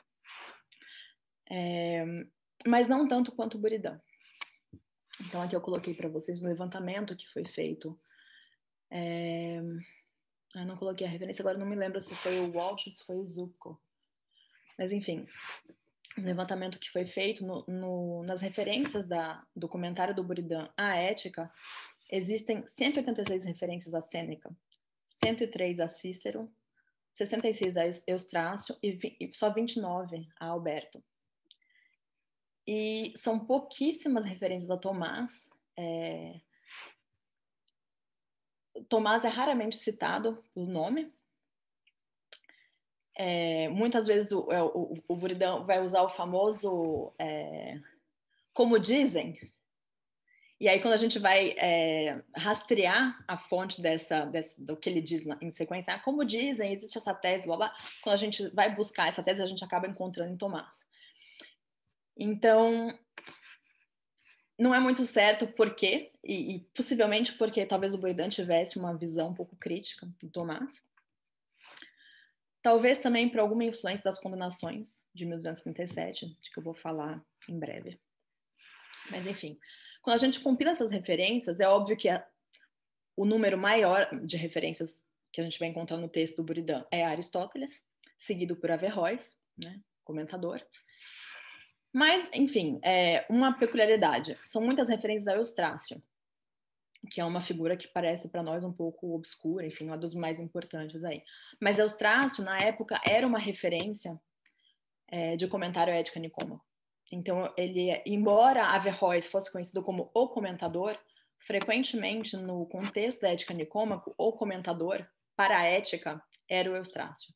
é, mas não tanto quanto o Buridan. Então, aqui eu coloquei para vocês um levantamento que foi feito. É, eu não coloquei a referência, agora não me lembro se foi o Walsh ou se foi o Zupko. Mas, enfim, um levantamento que foi feito no, no, nas referências da, do comentário do Buridan à ética, existem cento e oitenta e seis referências a Sêneca, cento e três a Cícero, sessenta e seis a Eustrácio e, e só vinte e nove a Alberto. E são pouquíssimas referências a Tomás. É... Tomás é raramente citado pelo nome. É, muitas vezes o, o, o Buridan vai usar o famoso é, como dizem. E aí, quando a gente vai é, rastrear a fonte dessa, dessa, do que ele diz na, em sequência, ah, como dizem, existe essa tese, blá, blá. Quando a gente vai buscar essa tese, a gente acaba encontrando em Tomás. Então, não é muito certo por quê, e, e possivelmente porque talvez o Buridan tivesse uma visão um pouco crítica de Tomás. Talvez também por alguma influência das condenações de mil duzentos e trinta e sete, de que eu vou falar em breve. Mas, enfim, quando a gente compila essas referências, é óbvio que a, o número maior de referências que a gente vai encontrar no texto do Buridan é Aristóteles, seguido por Averroes, né, comentador. Mas, enfim, é uma peculiaridade. São muitas referências a Eustrácio, que é uma figura que parece para nós um pouco obscura, enfim, uma dos mais importantes aí. Mas Eustrácio, na época, era uma referência é, de comentário à Ética Nicômaco. Então, ele, embora Averroes fosse conhecido como o comentador, frequentemente, no contexto da Ética Nicômaco, o comentador para a ética era o Eustrácio.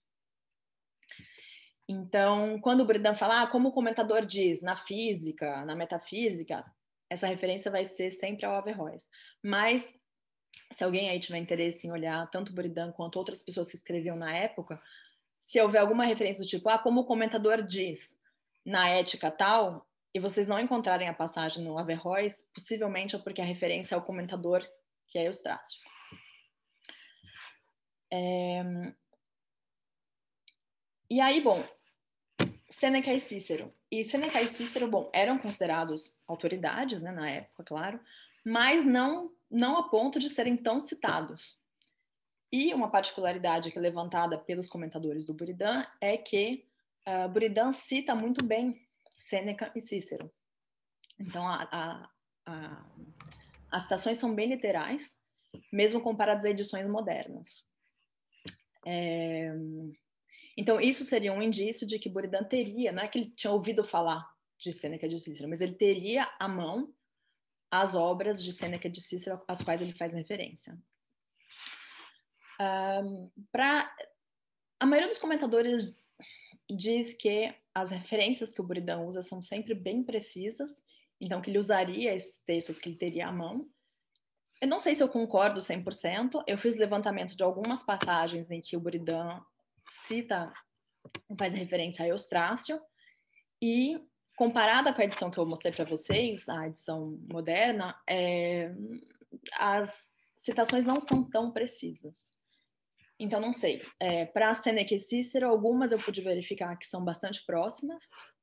Então, quando o Buridan fala, ah, como o comentador diz, na física, na metafísica, essa referência vai ser sempre ao Averroes. Mas, se alguém aí tiver interesse em olhar tanto o Buridan quanto outras pessoas que escreviam na época, se houver alguma referência do tipo, ah, como o comentador diz, na ética tal, e vocês não encontrarem a passagem no Averroes, possivelmente é porque a referência é o comentador, que é Eustrácio. É... E aí, bom, Sêneca e Cícero. E Sêneca e Cícero, bom, eram considerados autoridades, né, na época, claro, mas não, não a ponto de serem tão citados. E uma particularidade que é levantada pelos comentadores do Buridan é que uh, Buridan cita muito bem Sêneca e Cícero. Então, a, a, a, as citações são bem literais, mesmo comparadas a edições modernas. É... Então, isso seria um indício de que Buridan teria, não é que ele tinha ouvido falar de Sêneca e de Cícero, mas ele teria à mão as obras de Sêneca e de Cícero às quais ele faz referência. Um, pra... A maioria dos comentadores diz que as referências que o Buridan usa são sempre bem precisas, então que ele usaria esses textos que ele teria à mão. Eu não sei se eu concordo cem por cento, eu fiz levantamento de algumas passagens em que o Buridan cita, faz referência a Eustrácio, e comparada com a edição que eu mostrei para vocês, a edição moderna, é, as citações não são tão precisas. Então, não sei. É, para Sêneca e Cícero, algumas eu pude verificar que são bastante próximas,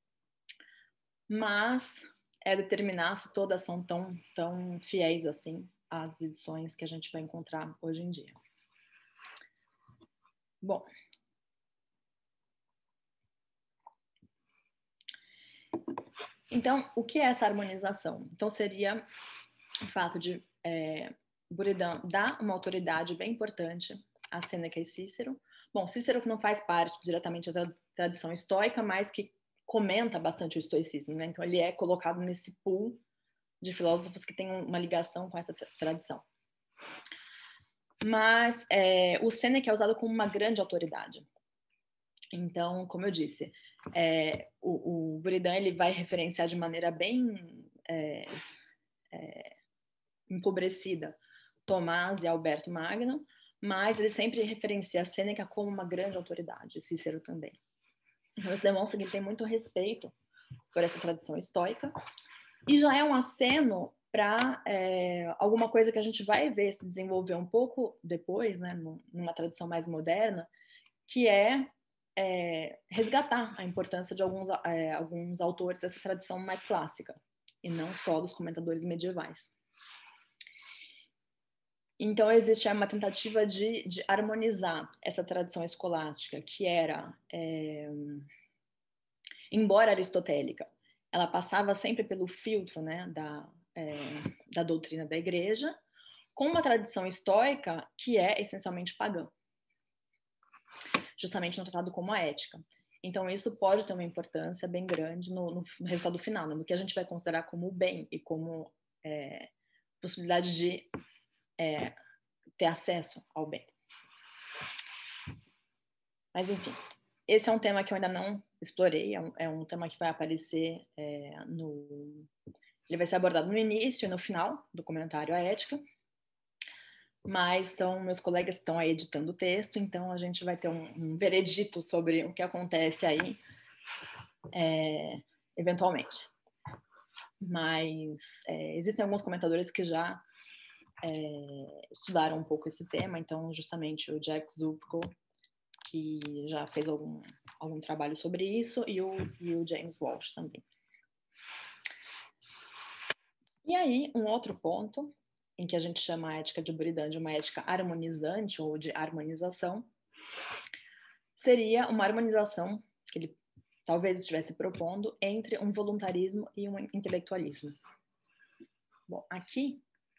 mas é determinar se todas são tão, tão fiéis assim às edições que a gente vai encontrar hoje em dia. Bom. Então, o que é essa harmonização? Então, seria o fato de é, Buridan dar uma autoridade bem importante a Sêneca e Cícero. Bom, Cícero que não faz parte diretamente da tradição estoica, mas que comenta bastante o estoicismo, né? Então ele é colocado nesse pool de filósofos que tem uma ligação com essa tradição. Mas é, o Sêneca é usado como uma grande autoridade. Então, como eu disse, é, o, o Buridan ele vai referenciar de maneira bem é, é, empobrecida Tomás e Alberto Magno, mas ele sempre referencia a Sêneca como uma grande autoridade, Cícero também. Então isso demonstra que ele tem muito respeito por essa tradição estoica, e já é um aceno para é, alguma coisa que a gente vai ver se desenvolver um pouco depois, né, numa tradição mais moderna, que é, é resgatar a importância de alguns, é, alguns autores dessa tradição mais clássica, e não só dos comentadores medievais. Então, existe uma tentativa de, de harmonizar essa tradição escolástica, que era, é, embora aristotélica, ela passava sempre pelo filtro, né, da, é, da doutrina da igreja, com uma tradição estoica que é essencialmente pagã, justamente no tratado como a ética. Então, isso pode ter uma importância bem grande no, no resultado final, né, no que a gente vai considerar como o bem e como é, possibilidade de é, ter acesso ao bem. Mas, enfim, esse é um tema que eu ainda não explorei, é um, é um tema que vai aparecer é, no... Ele vai ser abordado no início e no final do comentário à ética, mas são meus colegas que estão aí editando o texto, então a gente vai ter um, um veredito sobre o que acontece aí, é, eventualmente. Mas é, existem alguns comentadores que já é, estudaram um pouco esse tema, então justamente o Jack Zupko, que já fez algum, algum trabalho sobre isso, e o, e o James Walsh também. E aí, um outro ponto, em que a gente chama a ética de Buridan de uma ética harmonizante ou de harmonização, seria uma harmonização que ele talvez estivesse propondo entre um voluntarismo e um intelectualismo. Bom, aqui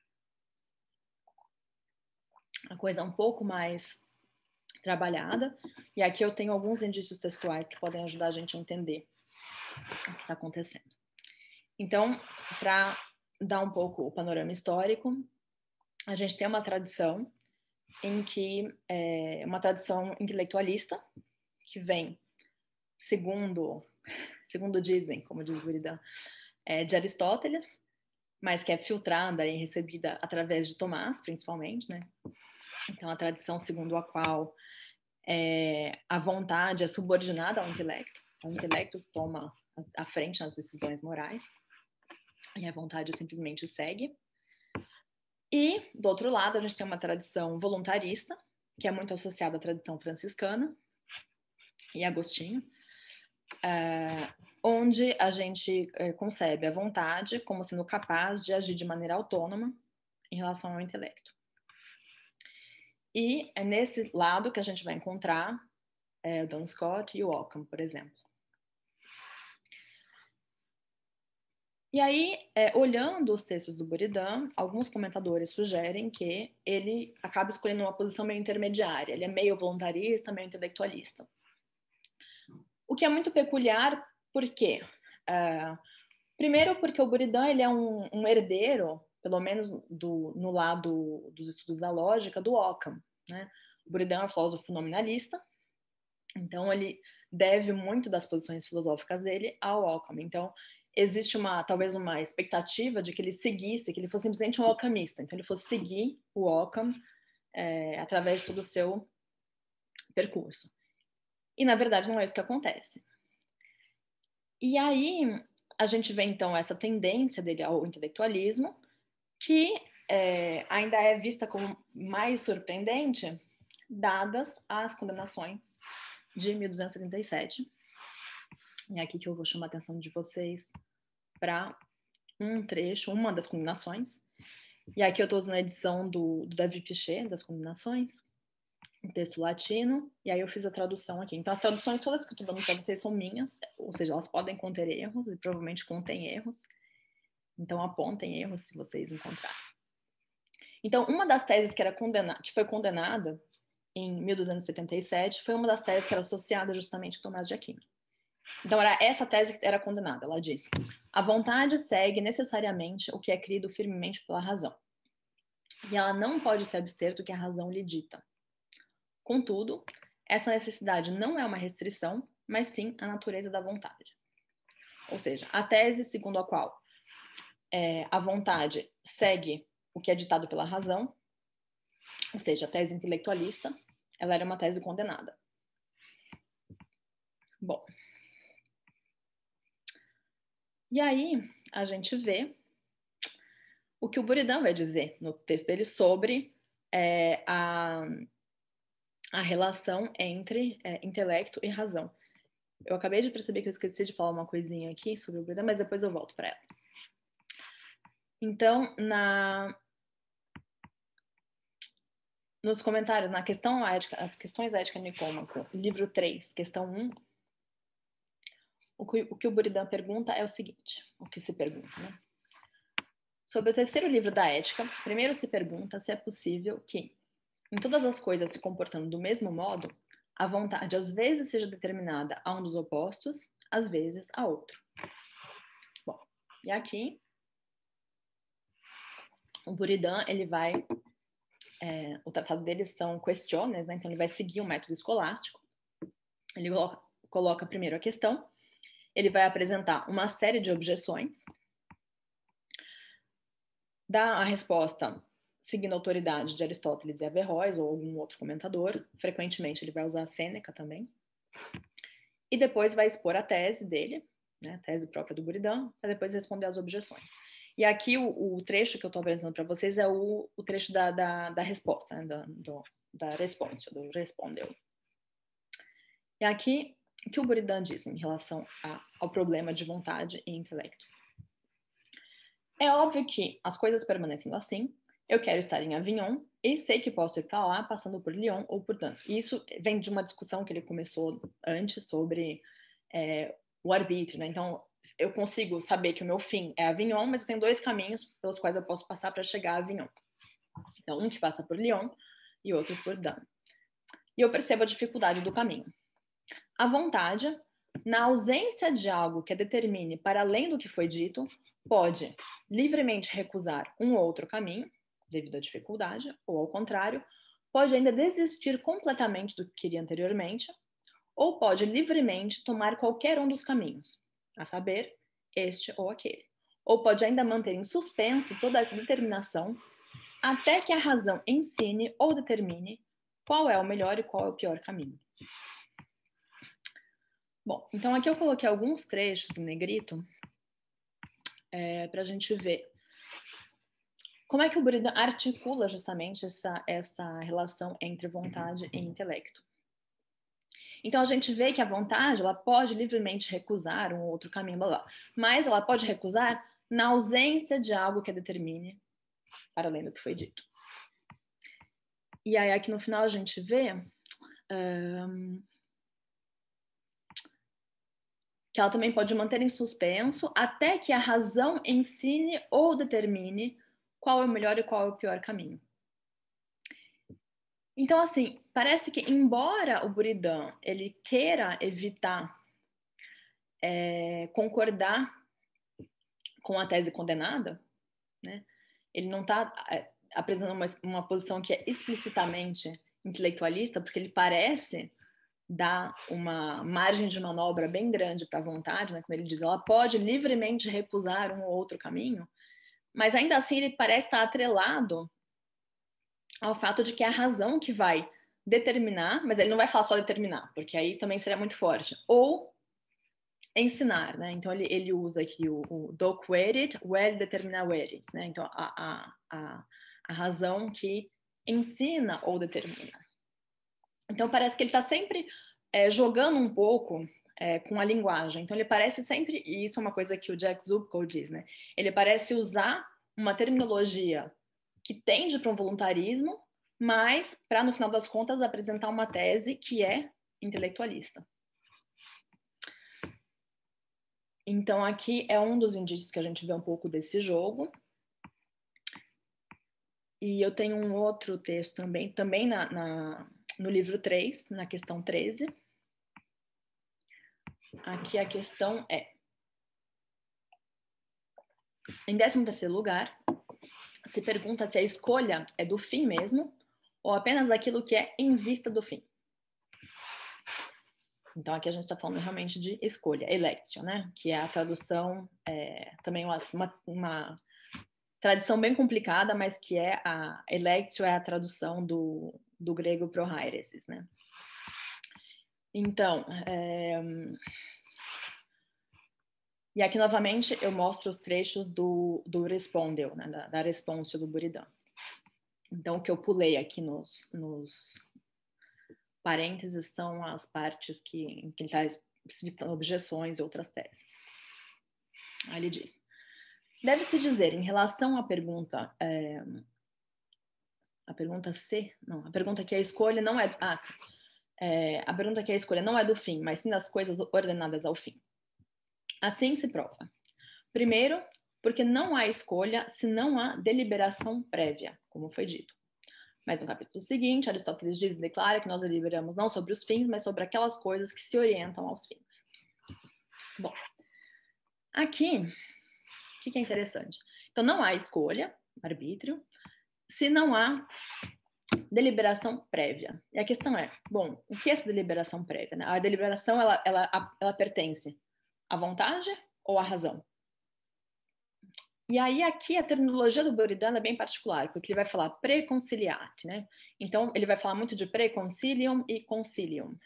a coisa é um pouco mais trabalhada, e aqui eu tenho alguns indícios textuais que podem ajudar a gente a entender o que está acontecendo. Então, para dar um pouco o panorama histórico, a gente tem uma tradição em que é uma tradição intelectualista que vem, segundo, segundo dizem, como diz Buridan, é, de Aristóteles, mas que é filtrada e recebida através de Tomás, principalmente, né? Então, a tradição segundo a qual é, a vontade é subordinada ao intelecto, o intelecto toma à frente nas decisões morais, e a vontade simplesmente segue. E, do outro lado, a gente tem uma tradição voluntarista, que é muito associada à tradição franciscana e Agostinho, é, onde a gente é, concebe a vontade como sendo capaz de agir de maneira autônoma em relação ao intelecto. E é nesse lado que a gente vai encontrar é, o Duns Scotus e o Ockham, por exemplo. E aí, é, olhando os textos do Buridan, alguns comentadores sugerem que ele acaba escolhendo uma posição meio intermediária. Ele é meio voluntarista, meio intelectualista. O que é muito peculiar, por quê? Uh, primeiro porque o Buridan ele é um, um herdeiro, pelo menos do, no lado dos estudos da lógica, do Ockham, né? O Buridan é um filósofo nominalista, então ele deve muito das posições filosóficas dele ao Ockham. Então, existe uma, talvez uma expectativa de que ele seguisse, que ele fosse simplesmente um occamista. Então, ele fosse seguir o Ockham é, através de todo o seu percurso. E, na verdade, não é isso que acontece. E aí, a gente vê, então, essa tendência dele ao intelectualismo, que é, ainda é vista como mais surpreendente, dadas as condenações de mil duzentos e setenta e sete. E é aqui que eu vou chamar a atenção de vocês para um trecho, uma das condenações. E aqui eu estou usando a edição do, do Davi Piché, das condenações, um texto latino, e aí eu fiz a tradução aqui. Então, as traduções todas que eu estou dando para vocês são minhas, ou seja, elas podem conter erros, e provavelmente contêm erros. Então, apontem erros se vocês encontrarem. Então, uma das teses que, era condenada, que foi condenada em mil duzentos e setenta e sete foi uma das teses que era associada justamente com Tomás de Aquino. Então, era essa tese que era condenada. Ela disse: a vontade segue necessariamente o que é crido firmemente pela razão. E ela não pode se abster do que a razão lhe dita. Contudo, essa necessidade não é uma restrição, mas sim a natureza da vontade. Ou seja, a tese segundo a qual é, a vontade segue o que é ditado pela razão, ou seja, a tese intelectualista, ela era uma tese condenada. Bom. E aí, a gente vê o que o Buridan vai dizer no texto dele sobre é, a, a relação entre é, intelecto e razão. Eu acabei de perceber que eu esqueci de falar uma coisinha aqui sobre o Buridan, mas depois eu volto para ela. Então, na, nos comentários, na questão ética, as questões ética Nicômaco, livro três, questão um, o que o, que o Buridan pergunta é o seguinte, o que se pergunta, né? Sobre o terceiro livro da Ética, primeiro se pergunta se é possível que, em todas as coisas se comportando do mesmo modo, a vontade às vezes seja determinada a um dos opostos, às vezes a outro. Bom, e aqui o Buridan, ele vai, é, o tratado dele são questiones, né? Então ele vai seguir o método escolástico. Ele coloca, coloca primeiro a questão, ele vai apresentar uma série de objeções, dá a resposta seguindo a autoridade de Aristóteles e Averroes ou algum outro comentador. Frequentemente ele vai usar a Sêneca também. E depois vai expor a tese dele, né, a tese própria do Buridan, para depois responder às objeções. E aqui o, o trecho que eu estou apresentando para vocês é o, o trecho da, da, da resposta, né, da, do, da resposta, do respondeu. E aqui, o que o Buridan diz em relação a, ao problema de vontade e intelecto? É óbvio que as coisas permanecendo assim, eu quero estar em Avignon e sei que posso ir para lá passando por Lyon ou por Nantes. E isso vem de uma discussão que ele começou antes sobre é, o arbítrio, né? Então, eu consigo saber que o meu fim é Avignon, mas eu tenho dois caminhos pelos quais eu posso passar para chegar a Avignon. Então, um que passa por Lyon e outro por Nantes. E eu percebo a dificuldade do caminho. A vontade, na ausência de algo que a determine para além do que foi dito, pode livremente recusar um ou outro caminho, devido à dificuldade, ou ao contrário, pode ainda desistir completamente do que queria anteriormente, ou pode livremente tomar qualquer um dos caminhos, a saber, este ou aquele. Ou pode ainda manter em suspenso toda essa determinação até que a razão ensine ou determine qual é o melhor e qual é o pior caminho. Bom, então aqui eu coloquei alguns trechos em negrito é, para a gente ver como é que o Buridan articula justamente essa, essa relação entre vontade e intelecto. Então, a gente vê que a vontade, ela pode livremente recusar um outro caminho, blá, blá, mas ela pode recusar na ausência de algo que a determine, para além do que foi dito. E aí, aqui no final, a gente vê um, que ela também pode manter em suspenso até que a razão ensine ou determine qual é o melhor e qual é o pior caminho. Então, assim, parece que, embora o Buridan ele queira evitar é, concordar com a tese condenada, né, ele não está é, apresentando uma, uma posição que é explicitamente intelectualista, porque ele parece dar uma margem de manobra bem grande para a vontade, né, quando ele diz ela pode livremente recusar um ou outro caminho, mas ainda assim ele parece estar atrelado ao fato de que é a razão que vai determinar, mas ele não vai falar só determinar, porque aí também seria muito forte, ou ensinar, né? Então ele, ele usa aqui o, o do querit, well determinar werit, né? Então a, a, a, a razão que ensina ou determina. Então parece que ele está sempre é, jogando um pouco é, com a linguagem. Então ele parece sempre, e isso é uma coisa que o Jack Zubko diz, né? Ele parece usar uma terminologia que tende para um voluntarismo, mas para, no final das contas, apresentar uma tese que é intelectualista. Então, aqui é um dos indícios que a gente vê um pouco desse jogo. E eu tenho um outro texto também, também na, na, no livro três, na questão treze. Aqui a questão é: em décimo terceiro lugar, se pergunta se a escolha é do fim mesmo ou apenas daquilo que é em vista do fim. Então, aqui a gente está falando realmente de escolha, electio, né? Que é a tradução, é, também uma, uma, uma tradição bem complicada, mas que é a electio é a tradução do, do grego prohairesis, né? Então, é, e aqui novamente eu mostro os trechos do, do respondeu, né? Da, da responsio do Buridan. Então, o que eu pulei aqui nos, nos parênteses são as partes que, em que ele está explicando objeções e outras teses. Aí ele diz: deve-se dizer, em relação à pergunta, é, a pergunta C, não, a pergunta que a escolha não é, ah, sim, é, a pergunta que a escolha não é do fim, mas sim das coisas ordenadas ao fim. Assim se prova. Primeiro, porque não há escolha se não há deliberação prévia, como foi dito. Mas no capítulo seguinte, Aristóteles diz e declara que nós deliberamos não sobre os fins, mas sobre aquelas coisas que se orientam aos fins. Bom, aqui, o que é interessante? Então, não há escolha, arbítrio, se não há deliberação prévia. E a questão é, bom, o que é essa deliberação prévia? Né? A deliberação, ela, ela, ela pertence à vontade ou à razão? E aí, aqui, a terminologia do Buridan é bem particular, porque ele vai falar preconciliate, né? Então, ele vai falar muito de preconcilium e concilium.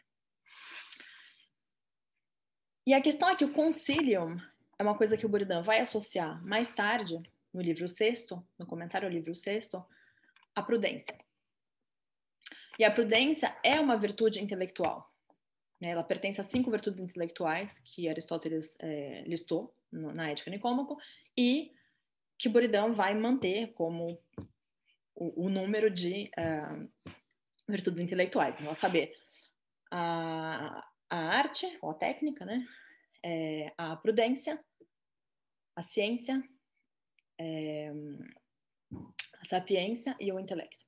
E a questão é que o concilium é uma coisa que o Buridan vai associar mais tarde, no livro sexto, no comentário ao livro sexto, à prudência. E a prudência é uma virtude intelectual. Né? Ela pertence a cinco virtudes intelectuais que Aristóteles é, listou no, na Ética Nicômaco, e que Buridan vai manter como o, o número de uh, virtudes intelectuais. Então, a saber, a, a arte, ou a técnica, né? É, a prudência, a ciência, é, a sapiência e o intelecto.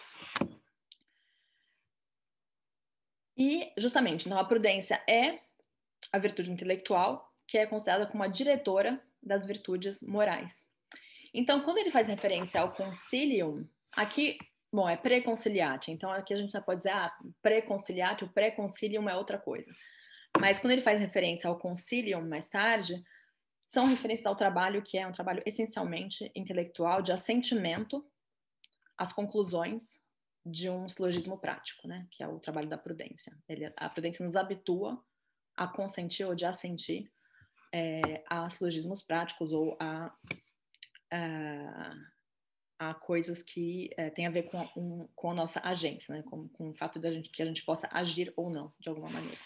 E, justamente, então, a prudência é a virtude intelectual que é considerada como a diretora das virtudes morais. Então, quando ele faz referência ao concilium, aqui, bom, é preconciliate. Então, aqui a gente já pode dizer, ah, preconciliate, o preconcilium é outra coisa. Mas quando ele faz referência ao concilium mais tarde, são referências ao trabalho que é um trabalho essencialmente intelectual, de assentimento às conclusões de um silogismo prático, né? Que é o trabalho da prudência. Ele, a prudência nos habitua a consentir ou de assentir é, a silogismos práticos ou a, a, a coisas que é, têm a ver com, um, com a nossa agência, né? com, com o fato de a gente, que a gente possa agir ou não, de alguma maneira.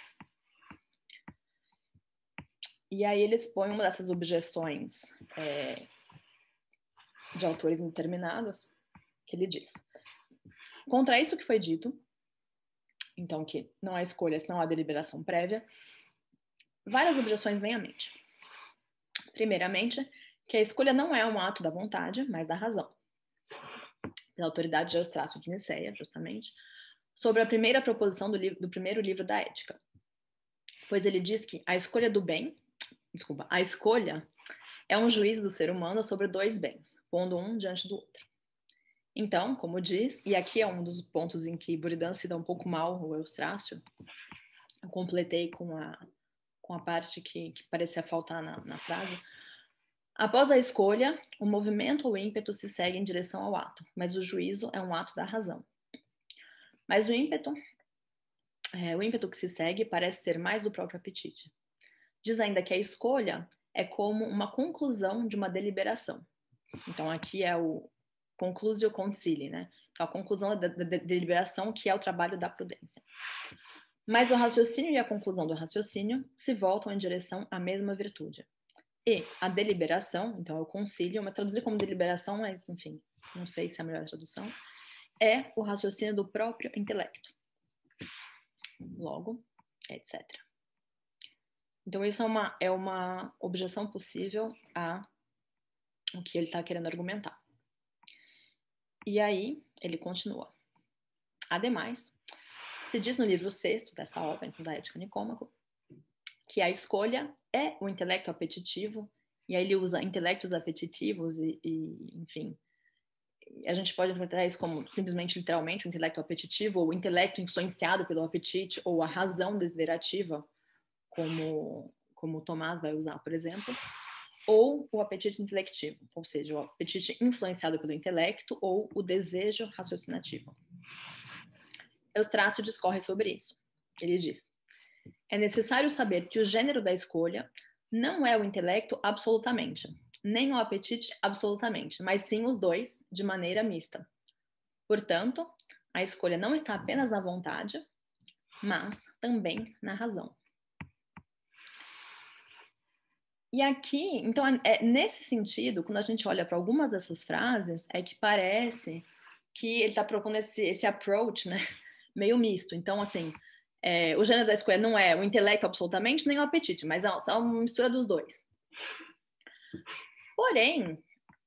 E aí eles põem uma dessas objeções é, de autores indeterminados, que ele diz: contra isso que foi dito, então que não há escolha senão há deliberação prévia, várias objeções vêm à mente. Primeiramente, que a escolha não é um ato da vontade, mas da razão. Pela autoridade de Eustácio de Nicéia, justamente, sobre a primeira proposição do, livro, do primeiro livro da Ética. Pois ele diz que a escolha do bem, desculpa, a escolha é um juízo do ser humano sobre dois bens, pondo um diante do outro. Então, como diz, e aqui é um dos pontos em que Buridan se dá um pouco mal, o Eustácio, eu completei com a, com a parte que, que parecia faltar na, na frase. Após a escolha, o movimento ou ímpeto se segue em direção ao ato, mas o juízo é um ato da razão. Mas o ímpeto, é, o ímpeto que se segue parece ser mais o próprio apetite. Diz ainda que a escolha é como uma conclusão de uma deliberação. Então aqui é o conclusio concili, né? Então, a conclusão da, da, da deliberação, que é o trabalho da prudência. Mas o raciocínio e a conclusão do raciocínio se voltam em direção à mesma virtude. E a deliberação, então é o concílio, mas traduzir como deliberação, mas enfim, não sei se é a melhor tradução, é o raciocínio do próprio intelecto. Logo, etcétera. Então isso é uma, é uma objeção possível a o que ele está querendo argumentar. E aí, ele continua. Ademais, se diz no livro sexto dessa obra, então, da Ética Nicômaco, que a escolha é o intelecto apetitivo, e aí ele usa intelectos apetitivos e, e enfim, a gente pode interpretar isso como simplesmente, literalmente, o intelecto apetitivo, ou o intelecto influenciado pelo apetite, ou a razão desiderativa, como, como Tomás vai usar, por exemplo, ou o apetite intelectivo, ou seja, o apetite influenciado pelo intelecto, ou o desejo raciocinativo. Eustácio discorre sobre isso. Ele diz: é necessário saber que o gênero da escolha não é o intelecto absolutamente, nem o apetite absolutamente, mas sim os dois de maneira mista. Portanto, a escolha não está apenas na vontade, mas também na razão. E aqui, então, é, nesse sentido, quando a gente olha para algumas dessas frases, é que parece que ele está propondo esse, esse approach, né, meio misto. Então, assim, é, o gênero da escolha não é o intelecto absolutamente, nem o apetite, mas é uma mistura dos dois. Porém,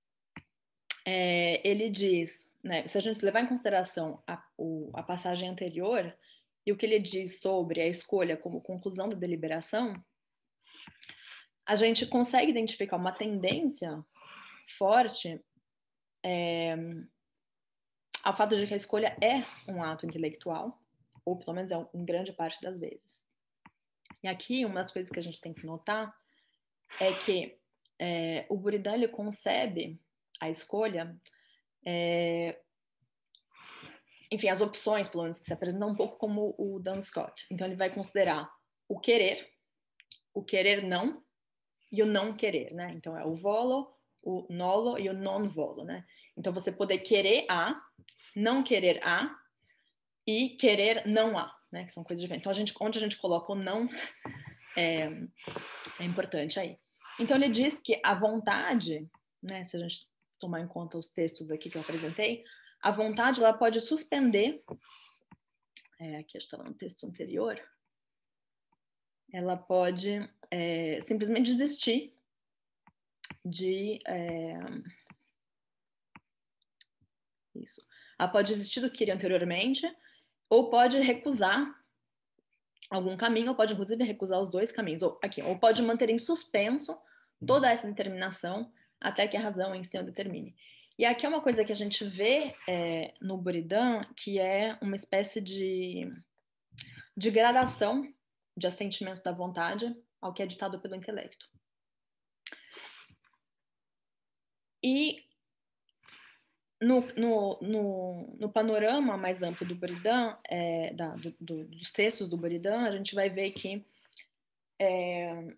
é, ele diz, né, se a gente levar em consideração a, o, a passagem anterior e o que ele diz sobre a escolha como conclusão da deliberação, a gente consegue identificar uma tendência forte é, ao fato de que a escolha é um ato intelectual, ou pelo menos é em grande parte das vezes. E aqui, uma das coisas que a gente tem que notar é que é, o Buridan, ele concebe a escolha, é, enfim, as opções, pelo menos, que se apresentam um pouco como o Duns Scott. Então, ele vai considerar o querer, o querer não, e o não querer, né? Então, é o volo, o nolo e o non volo, né? Então, você poder querer A, não querer A e querer não A, né? Que são coisas diferentes. Então, a gente, onde a gente coloca o não é, é importante aí. Então, ele diz que a vontade, né? Se a gente tomar em conta os textos aqui que eu apresentei, a vontade, ela pode suspender, é, aqui eu estava no texto anterior, ela pode é, simplesmente desistir de é, isso. Ela pode desistir do que queria anteriormente, ou pode recusar algum caminho, ou pode inclusive recusar os dois caminhos, ou aqui, ou pode manter em suspenso toda essa determinação até que a razão em si o determine. E aqui é uma coisa que a gente vê é, no Buridan, que é uma espécie de, de gradação de assentimento da vontade ao que é ditado pelo intelecto. E no, no, no, no panorama mais amplo do Buridan, é, da, do, do, dos textos do Buridan, a gente vai ver que é,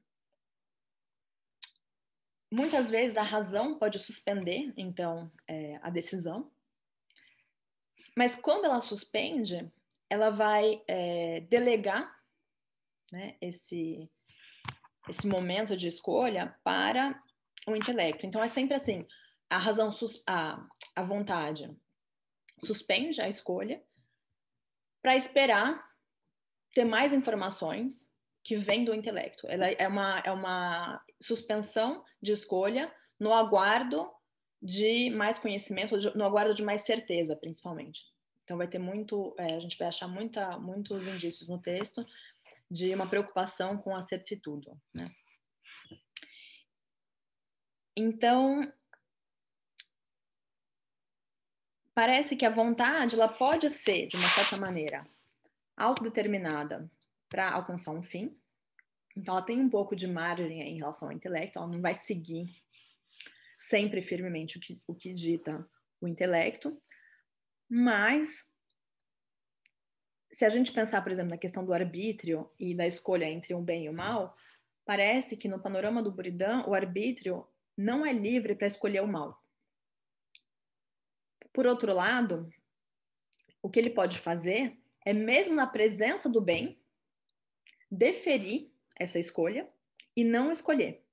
muitas vezes a razão pode suspender, então, é, a decisão, mas quando ela suspende, ela vai é, delegar, né, esse, esse momento de escolha para o intelecto. Então, é sempre assim, a razão, a, a vontade suspende a escolha para esperar ter mais informações que vêm do intelecto. Ela é uma, é uma suspensão de escolha no aguardo de mais conhecimento, no aguardo de mais certeza, principalmente. Então, vai ter muito, é, a gente vai achar muita, muitos indícios no texto de uma preocupação com a certitude, né? Então, parece que a vontade, ela pode ser, de uma certa maneira, autodeterminada para alcançar um fim. Então, ela tem um pouco de margem em relação ao intelecto, ela não vai seguir sempre firmemente o que, o que dita o intelecto, mas se a gente pensar, por exemplo, na questão do arbítrio e da escolha entre o bem e o mal, parece que no panorama do Buridan, o arbítrio não é livre para escolher o mal. Por outro lado, o que ele pode fazer é, mesmo na presença do bem, deferir essa escolha e não escolher.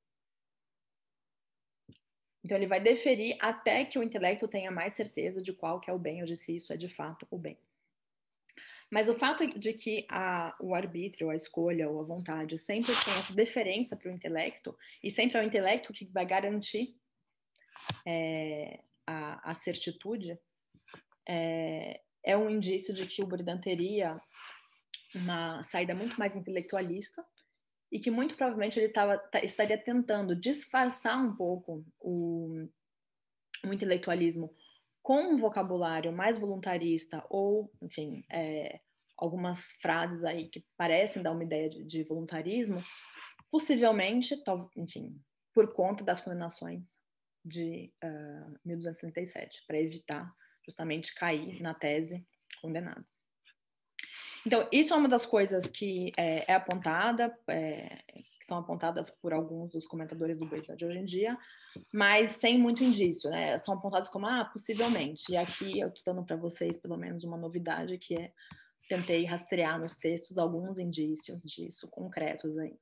Então, ele vai deferir até que o intelecto tenha mais certeza de qual que é o bem ou de se isso é de fato o bem. Mas o fato de que a, o arbítrio, a escolha ou a vontade sempre tem essa deferência para o intelecto, e sempre é o intelecto que vai garantir é, a, a certitude, é, é um indício de que o Buridan teria uma saída muito mais intelectualista e que muito provavelmente ele tava, tá, estaria tentando disfarçar um pouco o, o intelectualismo com um vocabulário mais voluntarista ou, enfim, é, algumas frases aí que parecem dar uma ideia de, de voluntarismo, possivelmente, tal, enfim, por conta das condenações de uh, mil duzentos e trinta e sete, para evitar justamente cair na tese condenada. Então, isso é uma das coisas que é, é apontada, é, que são apontadas por alguns dos comentadores do Buridan de hoje em dia, mas sem muito indício, né? São apontados como, ah, possivelmente. E aqui eu estou dando para vocês, pelo menos, uma novidade, que é, tentei rastrear nos textos alguns indícios disso, concretos aí.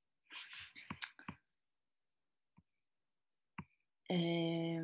É...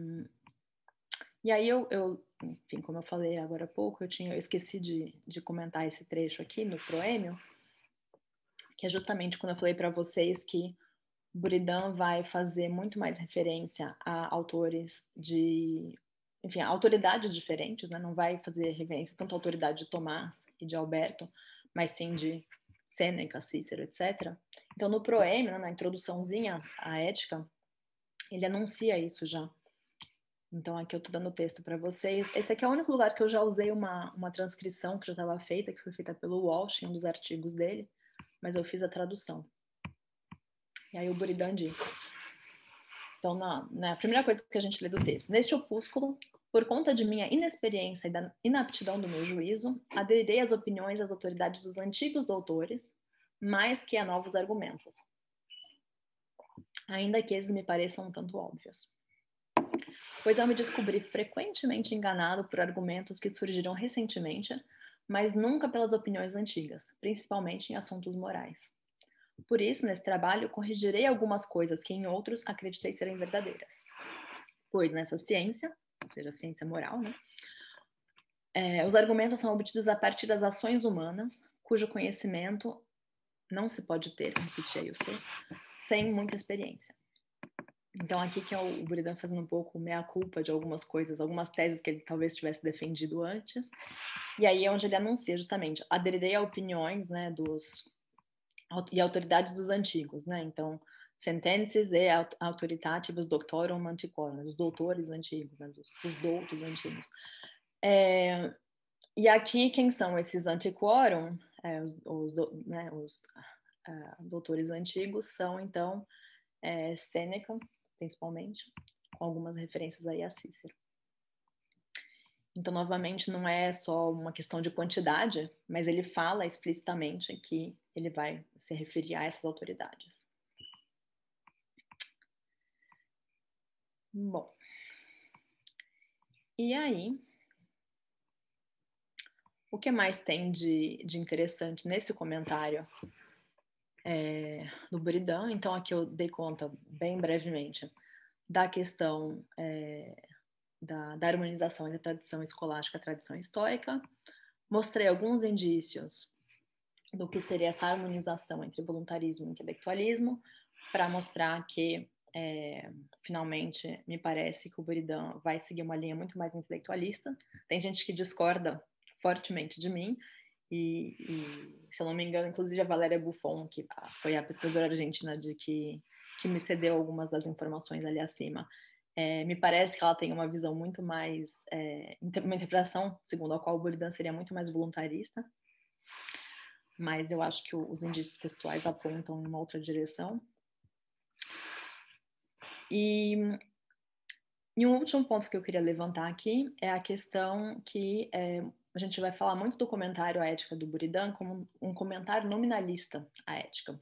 E aí eu, eu, enfim, como eu falei agora há pouco, eu tinha eu esqueci de, de comentar esse trecho aqui no proêmio, que é justamente quando eu falei para vocês que Buridan vai fazer muito mais referência a autores de, enfim, a autoridades diferentes, né? Não vai fazer referência tanto à autoridade de Tomás e de Alberto, mas sim de Sêneca, Cícero, etcétera. Então, no proêmio, na introduçãozinha à ética, ele anuncia isso já. Então, aqui eu estou dando o texto para vocês. Esse aqui é o único lugar que eu já usei uma, uma transcrição que já estava feita, que foi feita pelo Walsh, em um dos artigos dele, mas eu fiz a tradução. E aí o Buridan diz. Então, na, na primeira coisa que a gente lê do texto. Neste opúsculo, por conta de minha inexperiência e da inaptidão do meu juízo, aderirei às opiniões das autoridades dos antigos doutores, mais que a novos argumentos, ainda que eles me pareçam um tanto óbvios. Pois eu me descobri frequentemente enganado por argumentos que surgiram recentemente, mas nunca pelas opiniões antigas, principalmente em assuntos morais. Por isso, nesse trabalho, corrigirei algumas coisas que em outros acreditei serem verdadeiras. Pois nessa ciência, ou seja, a ciência moral, né, é, os argumentos são obtidos a partir das ações humanas, cujo conhecimento não se pode ter, repetir aí o C, sem muita experiência. Então, aqui que é o Buridan fazendo um pouco meia-culpa de algumas coisas, algumas teses que ele talvez tivesse defendido antes. E aí é onde ele anuncia justamente, aderirei a opiniões, né, dos, e autoridades dos antigos, né? Então, sentences e authoritativus doctorum antiquorum, os doutores antigos, né, dos, os doutos antigos. É, e aqui, quem são esses antiquorum? É, os, os, né, os uh, doutores antigos são, então, é, Sêneca, principalmente, com algumas referências aí a Cícero. Então, novamente, não é só uma questão de quantidade, mas ele fala explicitamente que ele vai se referir a essas autoridades. Bom, e aí, o que mais tem de, de interessante nesse comentário é, do Buridan? Então, aqui eu dei conta, bem brevemente, da questão é, da, da harmonização entre a tradição escolástica e a tradição histórica. Mostrei alguns indícios do que seria essa harmonização entre voluntarismo e intelectualismo, para mostrar que, é, finalmente, me parece que o Buridan vai seguir uma linha muito mais intelectualista. Tem gente que discorda fortemente de mim, e, e se eu não me engano, inclusive a Valéria Buffon, que foi a pesquisadora argentina de que, que me cedeu algumas das informações ali acima, é, me parece que ela tem uma visão muito mais, é, uma interpretação segundo a qual o Buridan seria muito mais voluntarista, mas eu acho que os indícios textuais apontam em uma outra direção. E, e um último ponto que eu queria levantar aqui é a questão que é, a gente vai falar muito do comentário à ética do Buridan como um comentário nominalista à ética.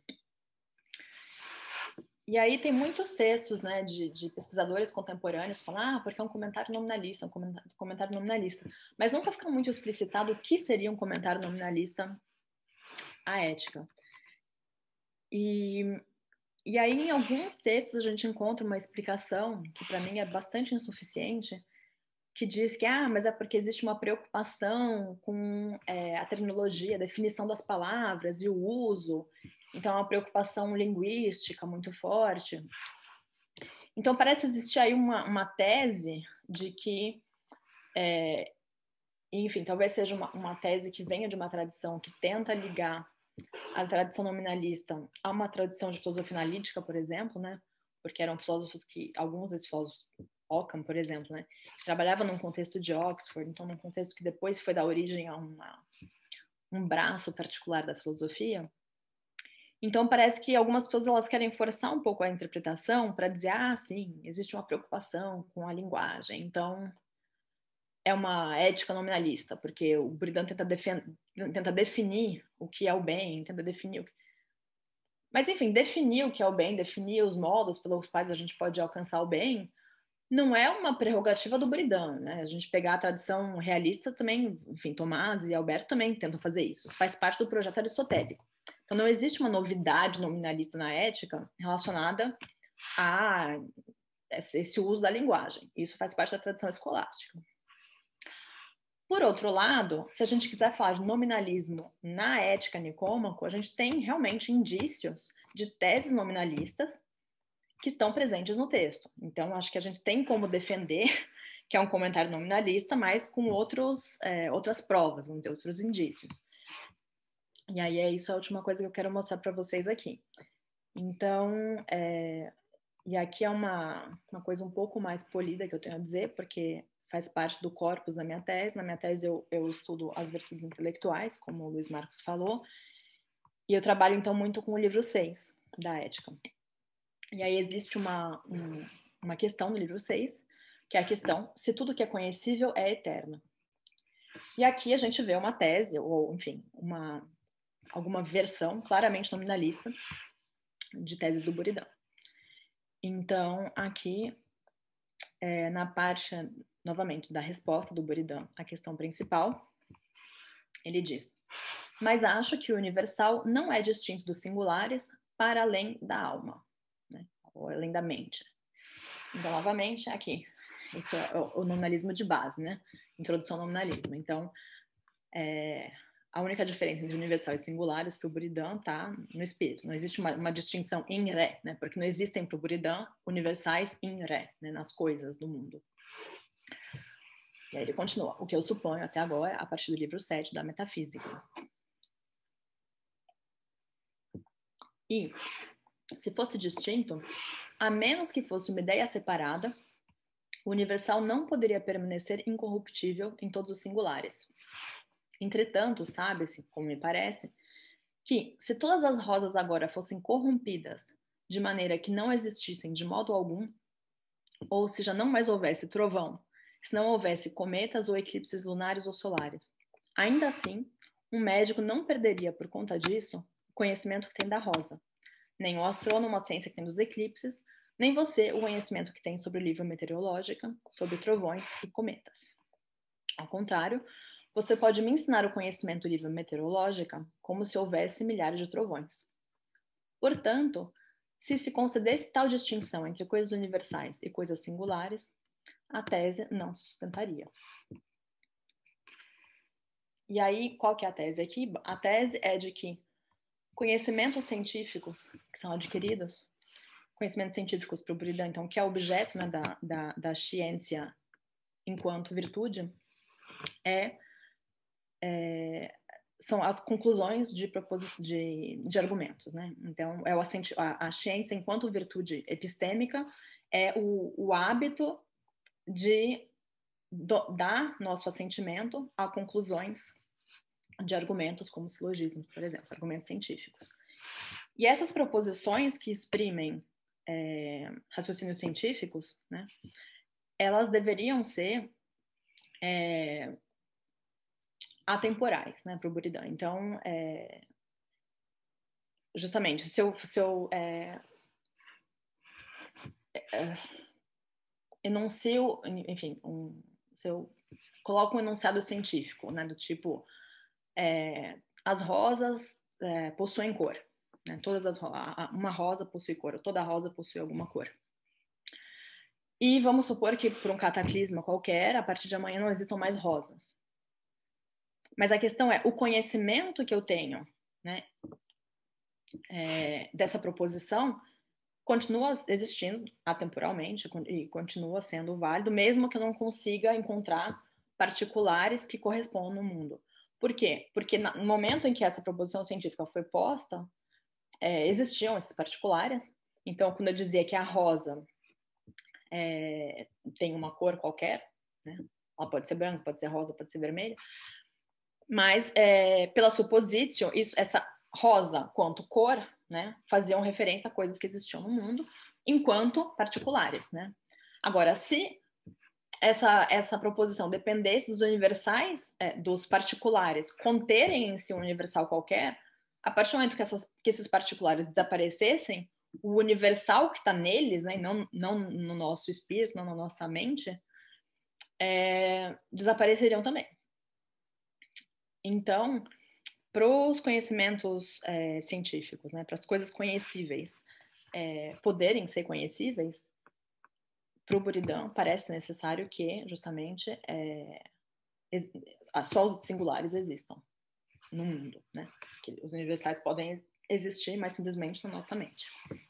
E aí tem muitos textos, né, de, de pesquisadores contemporâneos que falam, ah, porque é um comentário nominalista, um comentário, comentário nominalista. Mas nunca fica muito explicitado o que seria um comentário nominalista à ética. E, e aí, em alguns textos, a gente encontra uma explicação, que para mim é bastante insuficiente, que diz que, ah, mas é porque existe uma preocupação com é, a terminologia, a definição das palavras e o uso. Então, é uma preocupação linguística muito forte. Então, parece existir aí uma, uma tese de que, é, enfim, talvez seja uma, uma tese que venha de uma tradição que tenta ligar a tradição nominalista a uma tradição de filosofia analítica, por exemplo, né? Porque eram filósofos que, alguns desses filósofos, Ockham, por exemplo, né? Trabalhava num contexto de Oxford, então num contexto que depois foi dar origem a uma, um braço particular da filosofia. Então parece que algumas pessoas elas querem forçar um pouco a interpretação para dizer, ah, sim, existe uma preocupação com a linguagem, então é uma ética nominalista, porque o Buridan tenta, tenta definir o que é o bem, tenta definir o que... Mas, enfim, definir o que é o bem, definir os modos pelos quais a gente pode alcançar o bem, não é uma prerrogativa do Buridan, né? A gente pegar a tradição realista também, enfim, Tomás e Alberto também tentam fazer isso. Isso faz parte do projeto aristotélico. Então, não existe uma novidade nominalista na ética relacionada a esse uso da linguagem. Isso faz parte da tradição escolástica. Por outro lado, se a gente quiser falar de nominalismo na ética Nicômaco, a gente tem realmente indícios de teses nominalistas que estão presentes no texto. Então, acho que a gente tem como defender que é um comentário nominalista, mas com outros, é, outras provas, vamos dizer, outros indícios. E aí é isso a última coisa que eu quero mostrar para vocês aqui. Então, é, e aqui é uma, uma coisa um pouco mais polida que eu tenho a dizer, porque faz parte do corpus da minha tese. Na minha tese eu, eu estudo as virtudes intelectuais, como o Luiz Marcos falou, e eu trabalho então muito com o livro seis da ética. E aí existe uma, um, uma questão no livro seis, que é a questão se tudo que é conhecível é eterno. E aqui a gente vê uma tese, ou enfim, uma, alguma versão claramente nominalista de teses do Buridan. Então, aqui, é, na parte, novamente, da resposta do Buridan à questão principal, ele diz, mas acho que o universal não é distinto dos singulares para além da alma, né? Ou além da mente. Então, novamente, aqui, isso é o nominalismo de base, né? Introdução ao nominalismo. Então, é, a única diferença entre universal e singulares para o Buridan está no espírito. Não existe uma, uma distinção em ré, né? Porque não existem para o Buridan universais em ré, né? Nas coisas do mundo. E aí ele continua. O que eu suponho até agora, a partir do livro sete da Metafísica. E, se fosse distinto, a menos que fosse uma ideia separada, o universal não poderia permanecer incorruptível em todos os singulares. Entretanto, sabe-se, como me parece, que se todas as rosas agora fossem corrompidas de maneira que não existissem de modo algum, ou se já não mais houvesse trovão, se não houvesse cometas ou eclipses lunares ou solares. Ainda assim, um médico não perderia, por conta disso, o conhecimento que tem da rosa, nem o astrônomo a ciência que tem dos eclipses, nem você o conhecimento que tem sobre o livro meteorológica, sobre trovões e cometas. Ao contrário, você pode me ensinar o conhecimento do livro meteorológica como se houvesse milhares de trovões. Portanto, se se concedesse tal distinção entre coisas universais e coisas singulares, a tese não se sustentaria. E aí, qual que é a tese aqui? A tese é de que conhecimentos científicos que são adquiridos, conhecimentos científicos para o Buridan, então, que é objeto, né, da, da, da ciência enquanto virtude, é, é, são as conclusões de, de, de argumentos, né? Então, é o, a, a ciência enquanto virtude epistêmica é o, o hábito de do, dar nosso assentimento a conclusões de argumentos como silogismos, por exemplo, argumentos científicos. E essas proposições que exprimem é, raciocínios científicos, né, elas deveriam ser é, atemporais, né, para o Buridan. Então, é, justamente, se eu, se eu é, é, enuncio, enfim, um, se eu coloco um enunciado científico, né, do tipo, é, as rosas é, possuem cor, né, todas as, uma rosa possui cor, ou toda rosa possui alguma cor. E vamos supor que por um cataclisma qualquer, a partir de amanhã não existam mais rosas. Mas a questão é, o conhecimento que eu tenho, né, é, dessa proposição continua existindo atemporalmente e continua sendo válido, mesmo que eu não consiga encontrar particulares que correspondam no mundo. Por quê? Porque no momento em que essa proposição científica foi posta, é, existiam esses particulares. Então, quando eu dizia que a rosa é, tem uma cor qualquer, né? Ela pode ser branca, pode ser rosa, pode ser vermelha, mas é, pela supositio, isso, essa rosa quanto cor, né, faziam referência a coisas que existiam no mundo, enquanto particulares, né? Agora, se essa, essa proposição dependesse dos universais, é, dos particulares conterem em si um universal qualquer, a partir do momento que, essas, que esses particulares desaparecessem, o universal que está neles, né, não, não no nosso espírito, não na nossa mente, é, desapareceriam também. Então, para os conhecimentos é, científicos, né, para as coisas conhecíveis é, poderem ser conhecíveis, para o Buridan parece necessário que, justamente, é, só os singulares existam no mundo, né? Que os universais podem existir, mas simplesmente na nossa mente.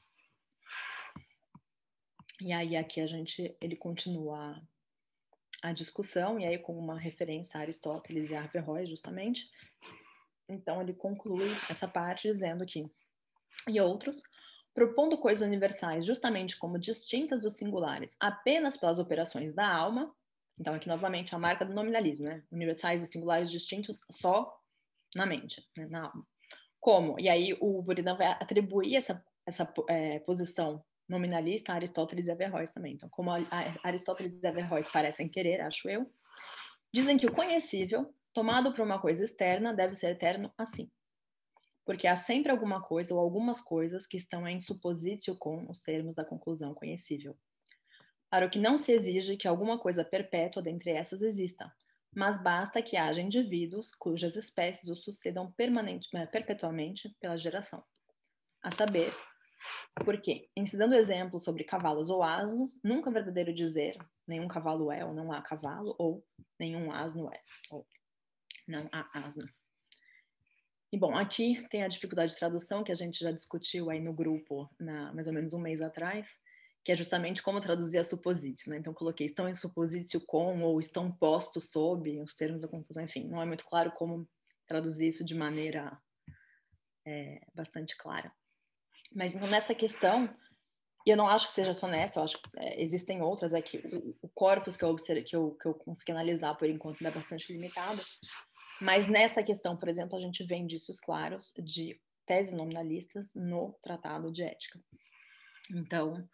E aí aqui a gente, ele continua a discussão, e aí com uma referência a Aristóteles e a Averroes, justamente. Então ele conclui essa parte dizendo que, e outros, propondo coisas universais justamente como distintas dos singulares apenas pelas operações da alma. Então aqui novamente a marca do nominalismo, né? Universais e singulares distintos só na mente, né? Na alma. Como? E aí o Buridan vai atribuir essa, essa é, posição nominalista a Aristóteles e Averroes também. Então, como a, a Aristóteles e Averroes parecem querer, acho eu, dizem que o conhecível, tomado por uma coisa externa, deve ser eterno assim. Porque há sempre alguma coisa ou algumas coisas que estão em supositio com os termos da conclusão conhecível. Para o que não se exige que alguma coisa perpétua dentre essas exista, mas basta que haja indivíduos cujas espécies o sucedam permanente, perpetuamente pela geração. A saber, porque, em se dando exemplo sobre cavalos ou asnos, nunca é verdadeiro dizer nenhum cavalo é ou não há cavalo, ou nenhum asno é, ou não há asno. E, bom, aqui tem a dificuldade de tradução que a gente já discutiu aí no grupo, na, mais ou menos um mês atrás, que é justamente como traduzir a supositio, né? Então, coloquei estão em supositio com ou estão postos sob os termos da conclusão, enfim, não é muito claro como traduzir isso de maneira é, bastante clara. Mas então, nessa questão, e eu não acho que seja só nessa, eu acho que é, existem outras aqui, o, o corpus que eu, observe, que, eu, que eu consegui analisar por enquanto é bastante limitado, mas nessa questão, por exemplo, a gente vê indícios claros de teses nominalistas no Tratado de Ética. Então,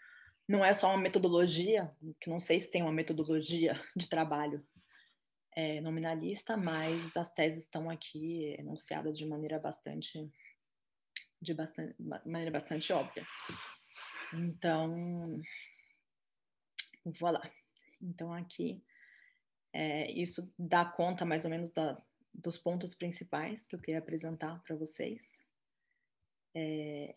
não é só uma metodologia, que não sei se tem uma metodologia de trabalho é, nominalista, mas as teses estão aqui enunciadas de maneira bastante, de bastante, maneira bastante óbvia. Então, voilà. Então, aqui, é, isso dá conta mais ou menos da, dos pontos principais que eu queria apresentar para vocês. É,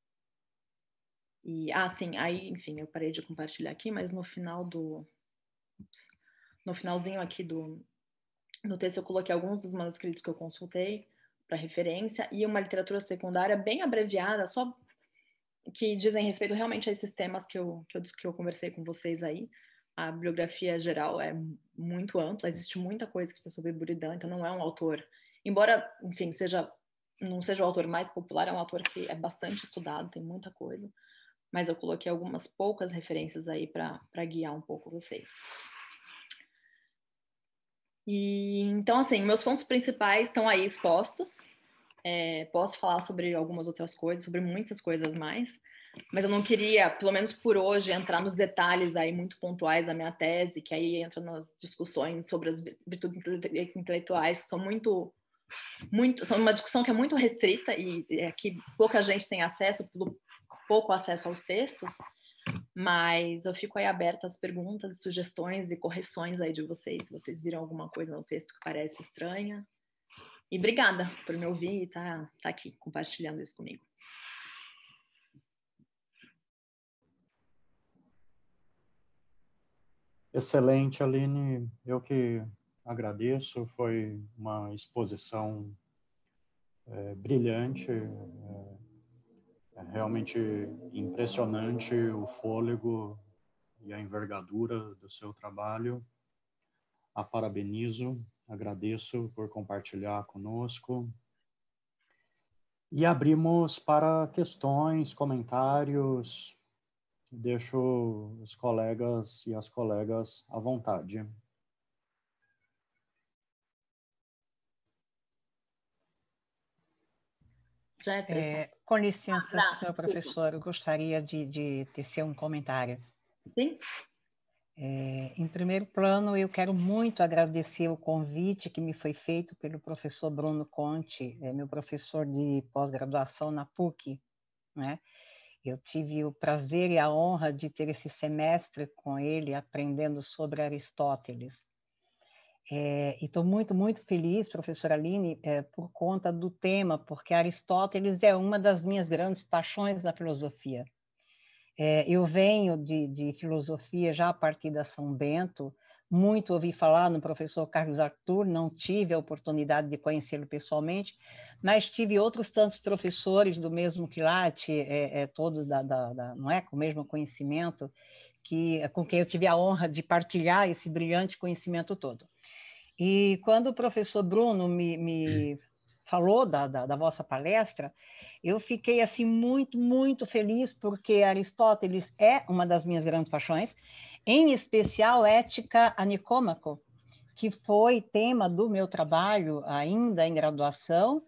e, ah, sim, aí, enfim, eu parei de compartilhar aqui, mas no final do... No finalzinho aqui do, no texto eu coloquei alguns dos manuscritos que eu consultei para referência e uma literatura secundária bem abreviada, só que dizem respeito realmente a esses temas que eu, que eu, que eu conversei com vocês aí. A bibliografia geral é muito ampla, existe muita coisa que está sobre Buridan, então não é um autor, embora, enfim, seja, não seja o autor mais popular, é um autor que é bastante estudado, tem muita coisa, mas eu coloquei algumas poucas referências aí para guiar um pouco vocês. E, então, assim, meus pontos principais estão aí expostos. É, posso falar sobre algumas outras coisas, sobre muitas coisas mais, mas eu não queria, pelo menos por hoje, entrar nos detalhes aí muito pontuais da minha tese, que aí entra nas discussões sobre as virtudes intelectuais, que são muito, muito, são uma discussão que é muito restrita e é que pouca gente tem acesso, pelo pouco acesso aos textos. Mas eu fico aí aberta às perguntas, sugestões e correções aí de vocês, se vocês viram alguma coisa no texto que parece estranha. E obrigada por me ouvir e tá, tá aqui compartilhando isso comigo. Excelente, Aline. Eu que agradeço. Foi uma exposição é, brilhante. É, é realmente impressionante o fôlego e a envergadura do seu trabalho. A parabenizo, agradeço por compartilhar conosco. E abrimos para questões, comentários. Deixo os colegas e as colegas à vontade. É, com licença, ah, senhor professor, eu gostaria de, de tecer um comentário. Sim. É, em primeiro plano, eu quero muito agradecer o convite que me foi feito pelo professor Bruno Conte, é, meu professor de pós-graduação na P U C, né? Eu tive o prazer e a honra de ter esse semestre com ele, aprendendo sobre Aristóteles. É, e estou muito, muito feliz, professora Aline, é, por conta do tema, porque Aristóteles é uma das minhas grandes paixões na filosofia. É, eu venho de, de filosofia já a partir da São Bento, muito ouvi falar no professor Carlos Arthur, não tive a oportunidade de conhecê-lo pessoalmente, mas tive outros tantos professores do mesmo quilate, é, é, todos da, da, da, não é, com o mesmo conhecimento, que, com quem eu tive a honra de partilhar esse brilhante conhecimento todo. E quando o professor Bruno me, me falou da, da, da vossa palestra, eu fiquei assim muito, muito feliz, porque Aristóteles é uma das minhas grandes paixões, em especial Ética a Nicômaco, que foi tema do meu trabalho ainda em graduação.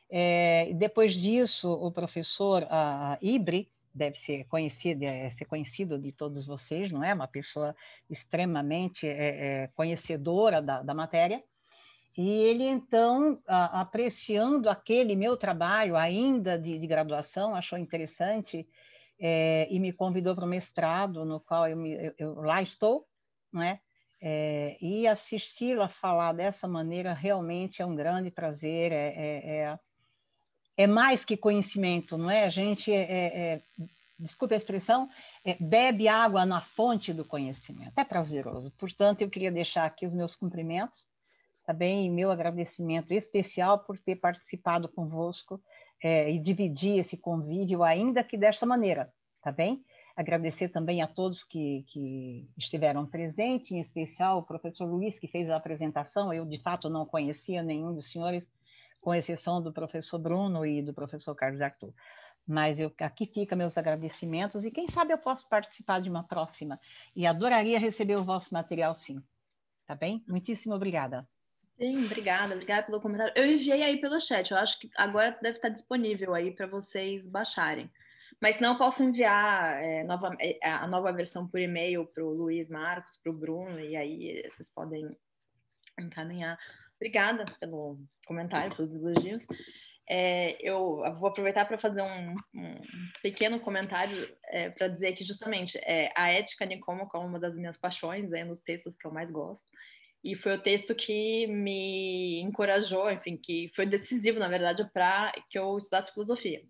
É, depois disso, o professor a, a Ibri, deve ser conhecido, é, ser conhecido de todos vocês, não é? Uma pessoa extremamente é, é, conhecedora da, da matéria. E ele, então, a, apreciando aquele meu trabalho ainda de, de graduação, achou interessante é, e me convidou para o mestrado, no qual eu, me, eu, eu lá estou, não é? É, e assisti-lo a falar dessa maneira realmente é um grande prazer, é, é, é é mais que conhecimento, não é? A gente, é, é, desculpe a expressão, é, bebe água na fonte do conhecimento. É prazeroso. Portanto, eu queria deixar aqui os meus cumprimentos, tá bem? E meu agradecimento especial por ter participado convosco é, e dividir esse convívio, ainda que desta maneira, tá bem? Agradecer também a todos que, que estiveram presentes, em especial o professor Luiz, que fez a apresentação. Eu, de fato, não conhecia nenhum dos senhores, com exceção do professor Bruno e do professor Carlos Arthur. Mas eu, aqui fica meus agradecimentos e quem sabe eu posso participar de uma próxima. E adoraria receber o vosso material, sim. Tá bem? Muitíssimo obrigada. Sim, obrigada. Obrigada pelo comentário. Eu enviei aí pelo chat. Eu acho que agora deve estar disponível aí para vocês baixarem. Mas não posso enviar é, nova, a nova versão por e-mail para o Luiz Marcos, para o Bruno, e aí vocês podem encaminhar. Obrigada pelo comentário, pelos elogios. É, eu vou aproveitar para fazer um, um pequeno comentário é, para dizer que justamente é, a ética nicômaca é uma das minhas paixões, é um dos textos que eu mais gosto, e foi o texto que me encorajou, enfim, que foi decisivo, na verdade, para que eu estudasse filosofia.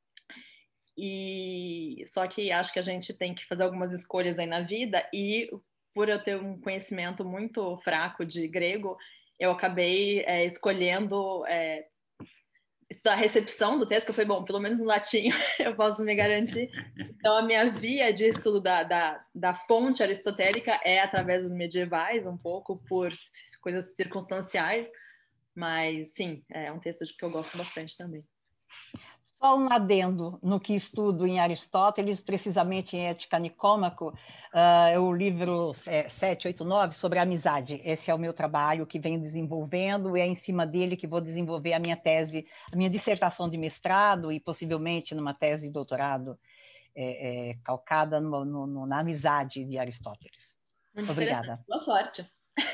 E só que acho que a gente tem que fazer algumas escolhas aí na vida, e por eu ter um conhecimento muito fraco de grego, eu acabei é, escolhendo é, estudar a recepção do texto, que eu falei, bom, pelo menos no latim eu posso me garantir. Então, a minha via de estudo da, da, da fonte aristotélica é através dos medievais, um pouco por coisas circunstanciais, mas, sim, é um texto que eu gosto bastante também. Só um adendo no que estudo em Aristóteles, precisamente em Ética Nicômaco, uh, é o livro é, sete oito nove sobre a amizade. Esse é o meu trabalho que venho desenvolvendo e é em cima dele que vou desenvolver a minha tese, a minha dissertação de mestrado e possivelmente numa tese de doutorado é, é, calcada no, no, na amizade de Aristóteles. Muito Obrigada. Boa sorte.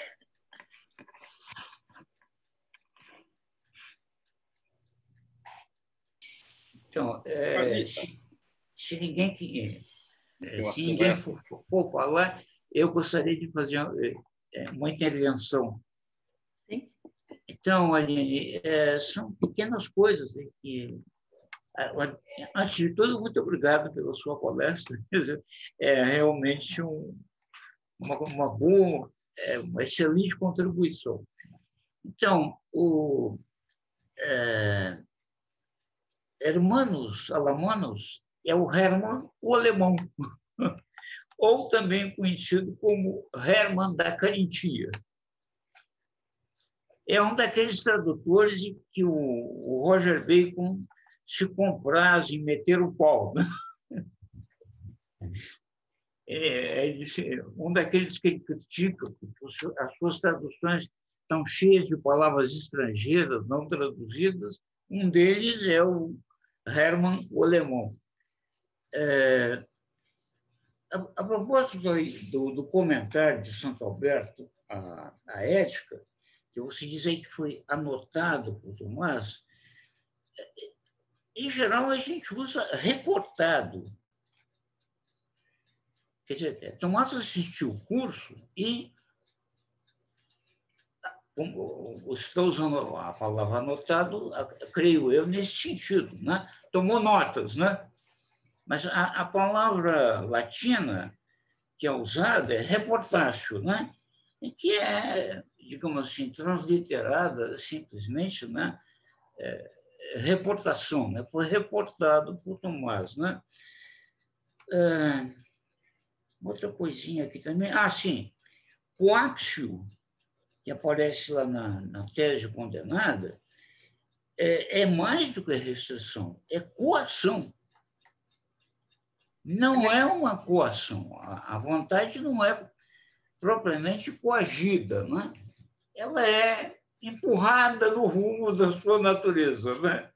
Então, é, se, se ninguém, se ninguém for, for falar, eu gostaria de fazer uma intervenção. Sim. Então, Aline, é, são pequenas coisas que... Antes de tudo, muito obrigado pela sua palestra. É realmente um, uma, uma boa, é, uma excelente contribuição. Então, o... É, Hermanos Alamanos é o Hermann, o alemão, ou também conhecido como Hermann da Carintia. É um daqueles tradutores que o, o Roger Bacon se compraz em meter o pau. É, é um daqueles que ele critica, porque as suas traduções estão cheias de palavras estrangeiras, não traduzidas. Um deles é o Hermann, o alemão. É, a, a propósito do, do comentário de Santo Alberto, a, a ética, que você diz aí que foi anotado por Tomás, em geral, a gente usa reportado. Quer dizer, Tomás assistiu o curso e, como você está usando a palavra anotado, creio eu, nesse sentido, né? Tomou notas, né? Mas a, a palavra latina que é usada é reportácio, né? E que é, digamos assim, transliterada simplesmente, né? É, reportação, né? Foi reportado por Tomás, né? É, outra coisinha aqui também. Ah, sim. Coaxio, que aparece lá na, na tese condenada, é, é mais do que restrição, é coação. Não é uma coação. A, a vontade não é propriamente coagida, né? Ela é empurrada no rumo da sua natureza, né?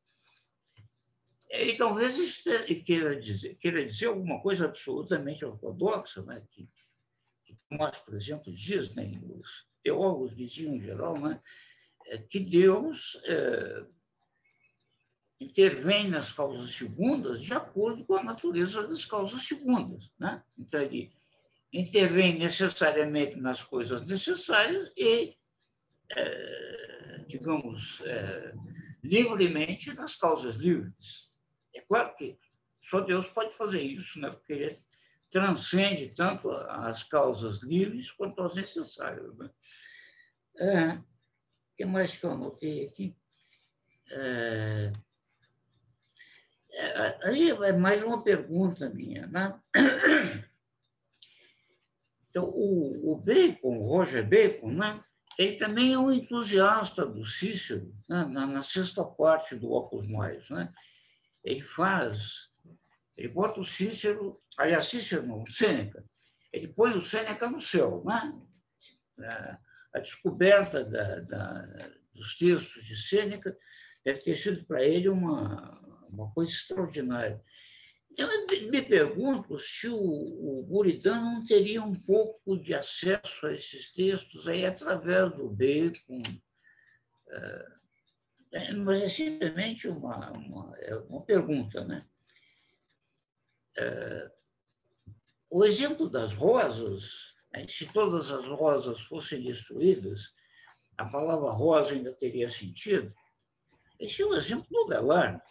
E talvez isso queira dizer, queira dizer alguma coisa absolutamente ortodoxa, né? que, que Tomás, por exemplo, diz, né? Os teólogos diziam em geral, né? Que Deus é, intervém nas causas segundas de acordo com a natureza das causas segundas, né? Então, ele intervém necessariamente nas coisas necessárias e, é, digamos, é, livremente nas causas livres. É claro que só Deus pode fazer isso, né? Porque ele transcende tanto as causas livres quanto as necessárias, né? É, o que mais que eu anotei aqui? É, é, aí é mais uma pergunta minha, né? Então, o, o Bacon, o Roger Bacon, né? Ele também é um entusiasta do Cícero, né? na, na sexta parte do Opus Maius, né? Ele faz, ele bota o Cícero, aliás, Cícero não, o Sêneca, ele põe o Sêneca no céu, né? A, a descoberta da, da, dos textos de Sêneca deve ter sido para ele uma, uma coisa extraordinária. Então, eu me pergunto se o, o Buridan não teria um pouco de acesso a esses textos aí através do Bacon, é, mas é simplesmente uma, uma, é uma pergunta, né? É, o exemplo das rosas, né, se todas as rosas fossem destruídas, a palavra rosa ainda teria sentido. Esse é o exemplo do Abelardo.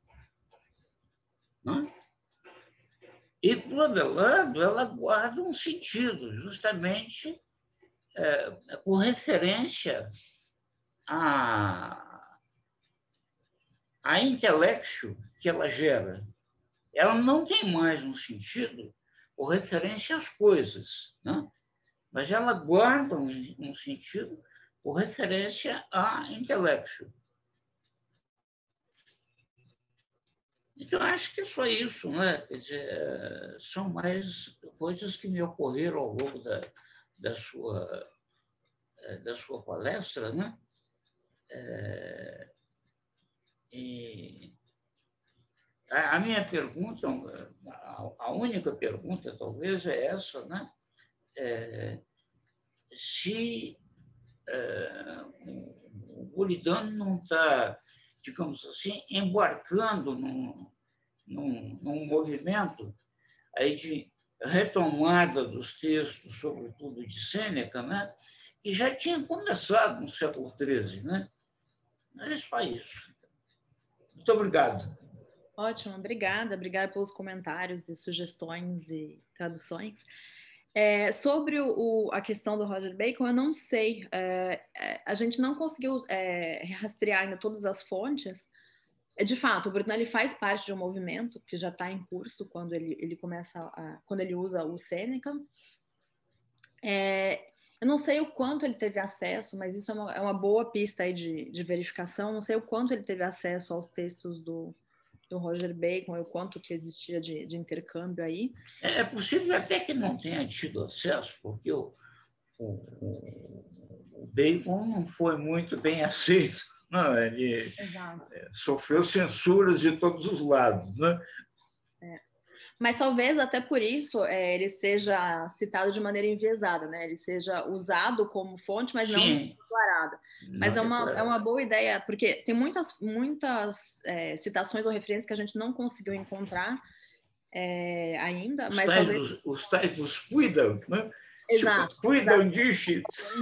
Não é? E para o Abelardo, ela guarda um sentido, justamente é, com referência a, a intelecto que ela gera. Ela não tem mais um sentido com referência às coisas, né? Mas ela guarda um, um sentido com referência a intelecto. Então, acho que é só isso, né? Quer dizer, são mais coisas que me ocorreram ao longo da, da, sua, da sua palestra, né? É, e a minha pergunta, a única pergunta, talvez, é essa, né? É, se é, o Buridan não está, digamos assim, embarcando num, num, num movimento aí de retomada dos textos, sobretudo de Sêneca, né? Que já tinha começado no século treze, né? É só isso. Muito obrigado. Ótimo, obrigada. Obrigada pelos comentários e sugestões e traduções. É, sobre o, o, a questão do Roger Bacon, eu não sei. É, a gente não conseguiu é, rastrear ainda todas as fontes. De fato, o Buridan ele faz parte de um movimento que já está em curso quando ele, ele começa a, quando ele usa o Sêneca. É, eu não sei o quanto ele teve acesso, mas isso é uma, é uma boa pista aí de, de verificação. Não sei o quanto ele teve acesso aos textos do, do Roger Bacon, o quanto que existia de, de intercâmbio aí. É possível até que não tenha tido acesso, porque o, o, o Bacon não foi muito bem aceito. Não, ele Exato. Sofreu censuras de todos os lados, né? É. Mas talvez até por isso é, ele seja citado de maneira enviesada, né? Ele seja usado como fonte, mas Sim. não declarado. Mas não é, uma, é uma boa ideia, porque tem muitas, muitas é, citações ou referências que a gente não conseguiu encontrar é, ainda. Os, mas tais talvez... dos, os tais dos cuidam, né? Exato. Cuidam disso.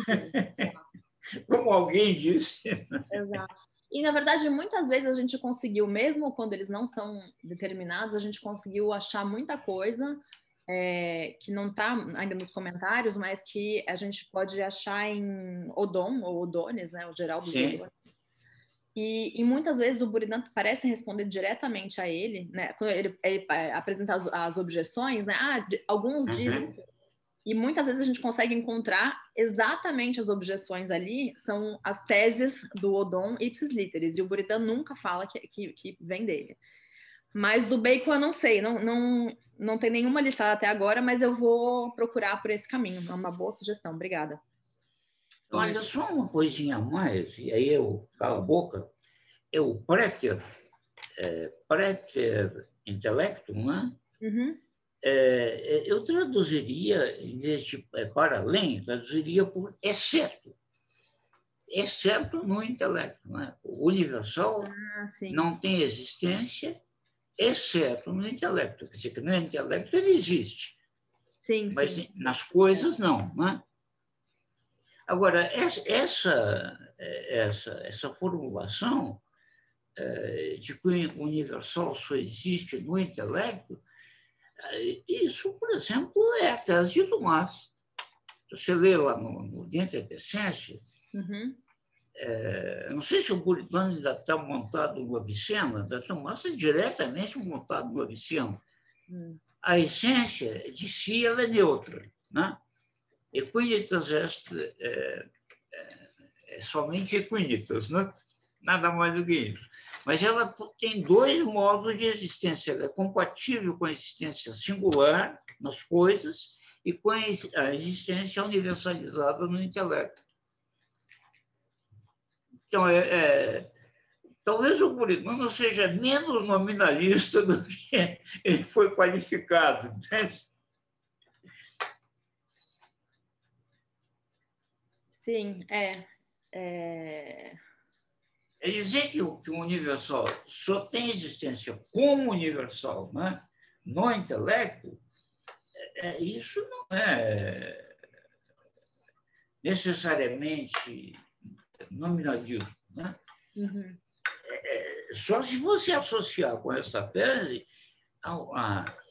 Como alguém disse. Exato. E, na verdade, muitas vezes a gente conseguiu, mesmo quando eles não são determinados, a gente conseguiu achar muita coisa é, que não está ainda nos comentários, mas que a gente pode achar em Odon, ou Odones, né, o geral dos Sim. Odones. E, e muitas vezes o Buridan parece responder diretamente a ele, né, quando ele, ele apresenta as, as objeções, né, ah, alguns uhum. dizem... E muitas vezes a gente consegue encontrar exatamente as objeções ali, são as teses do Odon ipsis literis, e o Buridan nunca fala que, que, que vem dele. Mas do Bacon eu não sei, não, não, não tem nenhuma listada até agora, mas eu vou procurar por esse caminho. É uma boa sugestão, obrigada. Olha, só uma coisinha a mais, e aí eu calo a boca, é o préter, é, préter intelectum, né? Uhum. É, eu traduziria, em vez de para além, traduziria por exceto. Exceto no intelecto. Né? O universal ah, não tem existência, exceto no intelecto. Quer dizer, que no intelecto ele existe. Sim, mas sim. nas coisas não. Né? Agora, essa, essa, essa formulação de que o universal só existe no intelecto, isso, por exemplo, é a tese de Dumas. Você lê lá no, no Dentro da Essência, uhum. é, não sei se o Buridan ainda está montado no Avicena, da Dumas é diretamente montado no Avicena. Uhum. A essência de si ela é neutra. Né? Equinitas est é, é, é somente equinitas, né? Nada mais do que isso. Mas ela tem dois modos de existência. Ela é compatível com a existência singular nas coisas e com a existência universalizada no intelecto. Então, é, é, talvez o Buridano seja menos nominalista do que ele foi qualificado, entende? Sim, é. É, é dizer que o, que o universal só tem existência como universal, né? No intelecto, é, isso não é necessariamente nominalismo, né? Uhum. É, só se você associar com essa tese a, a, a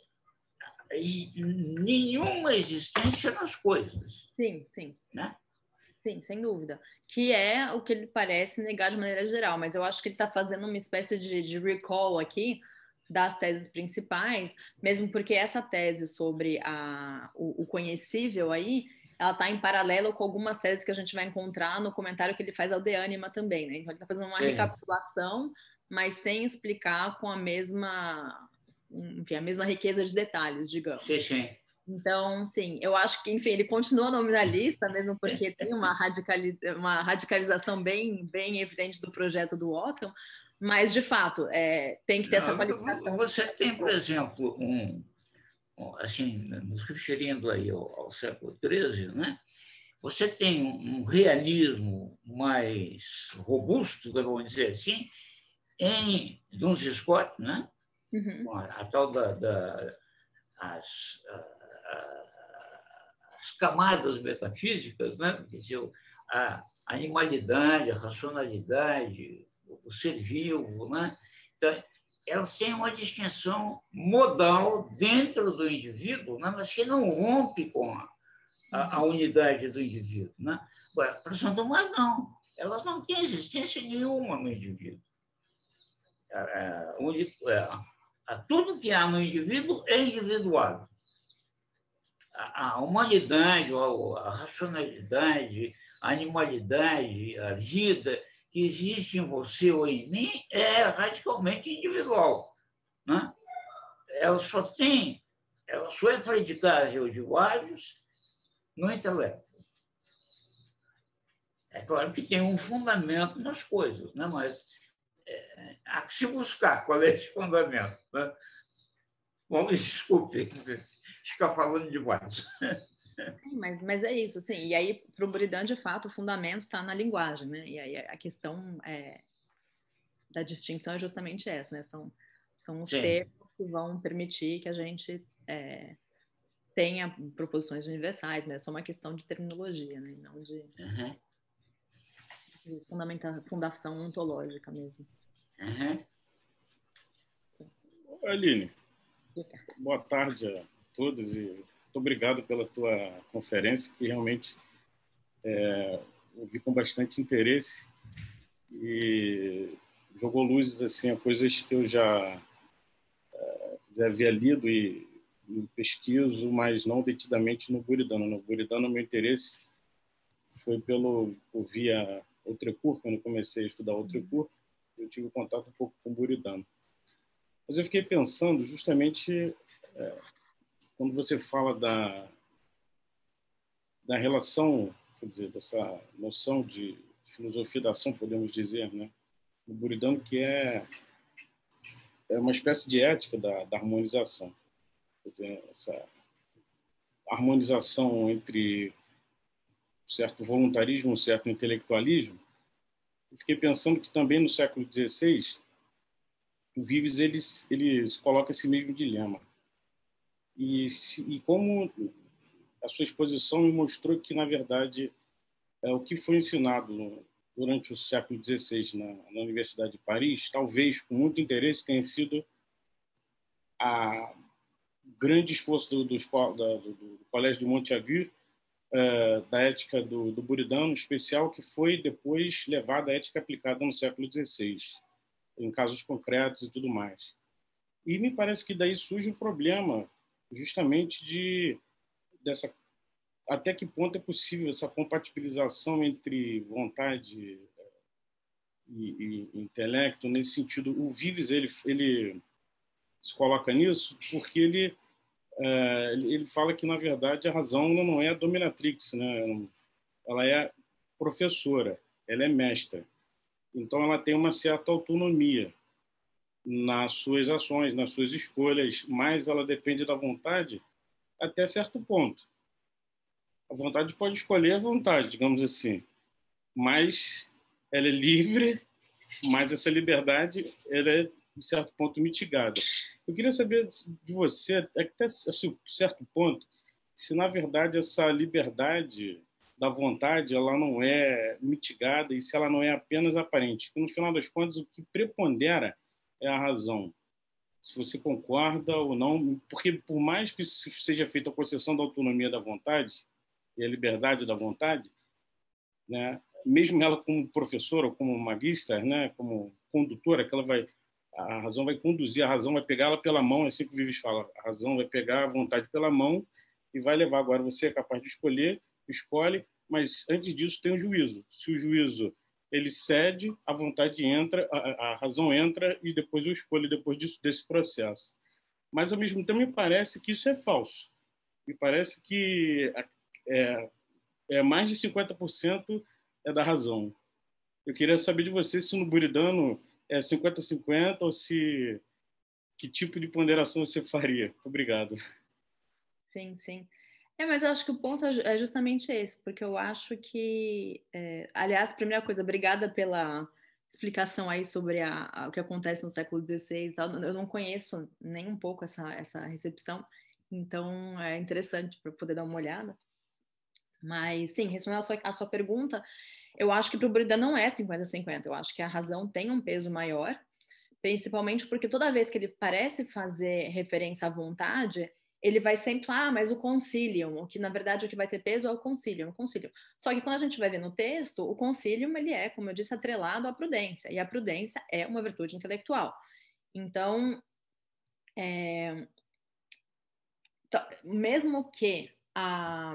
nenhuma existência nas coisas. Sim, sim. Né? Sim, sem dúvida. Que é o que ele parece negar de maneira geral, mas eu acho que ele está fazendo uma espécie de, de recall aqui das teses principais, mesmo porque essa tese sobre a, o, o conhecível aí, ela está em paralelo com algumas teses que a gente vai encontrar no comentário que ele faz ao De Anima também, né? Então ele está fazendo uma Sim. recapitulação, mas sem explicar com a mesma, enfim, a mesma riqueza de detalhes, digamos. Sim, sim. Então, sim, eu acho que, enfim, ele continua nominalista, mesmo porque tem uma, radicali uma radicalização bem, bem evidente do projeto do Ockham, mas, de fato, é, tem que ter Não, essa qualificação. Você tem, por exemplo, um, assim, nos referindo aí ao, ao século treze, né? Você tem um realismo mais robusto, vamos dizer assim, em Duns Scott, né? Uhum. A, a tal da, da as, as camadas metafísicas, né? Quer dizer, a animalidade, a racionalidade, o ser vivo, né? Então, elas têm uma distinção modal dentro do indivíduo, né? Mas que não rompe com a, a, a unidade do indivíduo. Né? Para São Tomás, não. Elas não têm existência nenhuma no indivíduo. Tudo que há no indivíduo é individual. A humanidade, a racionalidade, a animalidade, a vida que existe em você ou em mim é radicalmente individual. Né? Ela só tem, ela só é predicável de vários no intelecto. É claro que tem um fundamento nas coisas, né? Mas é, há que se buscar qual é esse fundamento. Né? Bom, desculpe ficar falando demais. Sim, mas, mas é isso, sim. E aí, para o Buridan, de fato, o fundamento está na linguagem, né? E aí a questão é, da distinção é justamente essa, né? São, são os sim. termos que vão permitir que a gente é, tenha proposições universais, mas é só uma questão de terminologia, né? Não de, uhum. de fundamenta, fundação ontológica mesmo. Uhum. Aline, boa tarde a todos e muito obrigado pela tua conferência, que realmente é, ouvi com bastante interesse e jogou luzes assim, a coisas que eu já, é, já havia lido e, e pesquiso, mas não detidamente no Buridano. No Buridano, meu interesse foi pelo por via Autrecourt, quando eu comecei a estudar Autrecourt, eu tive contato um pouco com o Buridano. Mas eu fiquei pensando justamente é, quando você fala da da relação, quer dizer, dessa noção de filosofia da ação, podemos dizer, né, do Buridano, que é é uma espécie de ética da, da harmonização, quer dizer, essa harmonização entre um certo voluntarismo, um certo intelectualismo. Eu fiquei pensando que também no século dezesseis o Vives ele, ele coloca esse mesmo dilema. E, e como a sua exposição me mostrou que, na verdade, é, o que foi ensinado durante o século dezesseis na, na Universidade de Paris, talvez com muito interesse, tenha sido a grande esforço do, do, do, do Colégio de Monteagu, é, da ética do, do Buridan, em especial, que foi depois levada à ética aplicada no século dezesseis, em casos concretos e tudo mais. E me parece que daí surge um problema, justamente de dessa até que ponto é possível essa compatibilização entre vontade e, e intelecto. Nesse sentido, o Vives ele ele se coloca nisso porque ele é, ele fala que na verdade a razão não é a dominatrix, né? Ela é professora, ela é mestra. Então, ela tem uma certa autonomia nas suas ações, nas suas escolhas, mas ela depende da vontade até certo ponto. A vontade pode escolher a vontade, digamos assim, mas ela é livre, mas essa liberdade ela é, de certo ponto, mitigada. Eu queria saber de você, até certo ponto, se, na verdade, essa liberdade da vontade ela não é mitigada e se ela não é apenas aparente. Porque, no final das contas, o que prepondera é a razão. Se você concorda ou não, porque por mais que seja feita a concessão da autonomia da vontade e a liberdade da vontade, né, mesmo ela como professora ou como magistra, né, como condutora, que ela vai, a razão vai conduzir, a razão vai pegá-la pela mão, é assim que o Vives fala, a razão vai pegar a vontade pela mão e vai levar. Agora você é capaz de escolher, escolhe, mas antes disso tem o juízo. Se o juízo ele cede, a vontade entra, a, a razão entra e depois eu escolho depois disso, desse processo. Mas, ao mesmo tempo, me parece que isso é falso. Me parece que é, é mais de cinquenta por cento é da razão. Eu queria saber de você se no Buridano é cinquenta a cinquenta ou se que tipo de ponderação você faria. Obrigado. Sim, sim. É, mas eu acho que o ponto é justamente esse, porque eu acho que, é, aliás, primeira coisa, obrigada pela explicação aí sobre a, a, o que acontece no século dezesseis e tal. Eu não conheço nem um pouco essa, essa recepção, então é interessante para poder dar uma olhada. Mas, sim, respondendo a sua, a sua pergunta, eu acho que para o Buridano não é cinquenta a cinquenta, eu acho que a razão tem um peso maior, principalmente porque toda vez que ele parece fazer referência à vontade, ele vai sempre falar, ah, mas o concilium, o que na verdade o que vai ter peso é o concilium, o concilium. Só que quando a gente vai ver no texto, o concilium ele é, como eu disse, atrelado à prudência, e a prudência é uma virtude intelectual. Então, é, mesmo que a,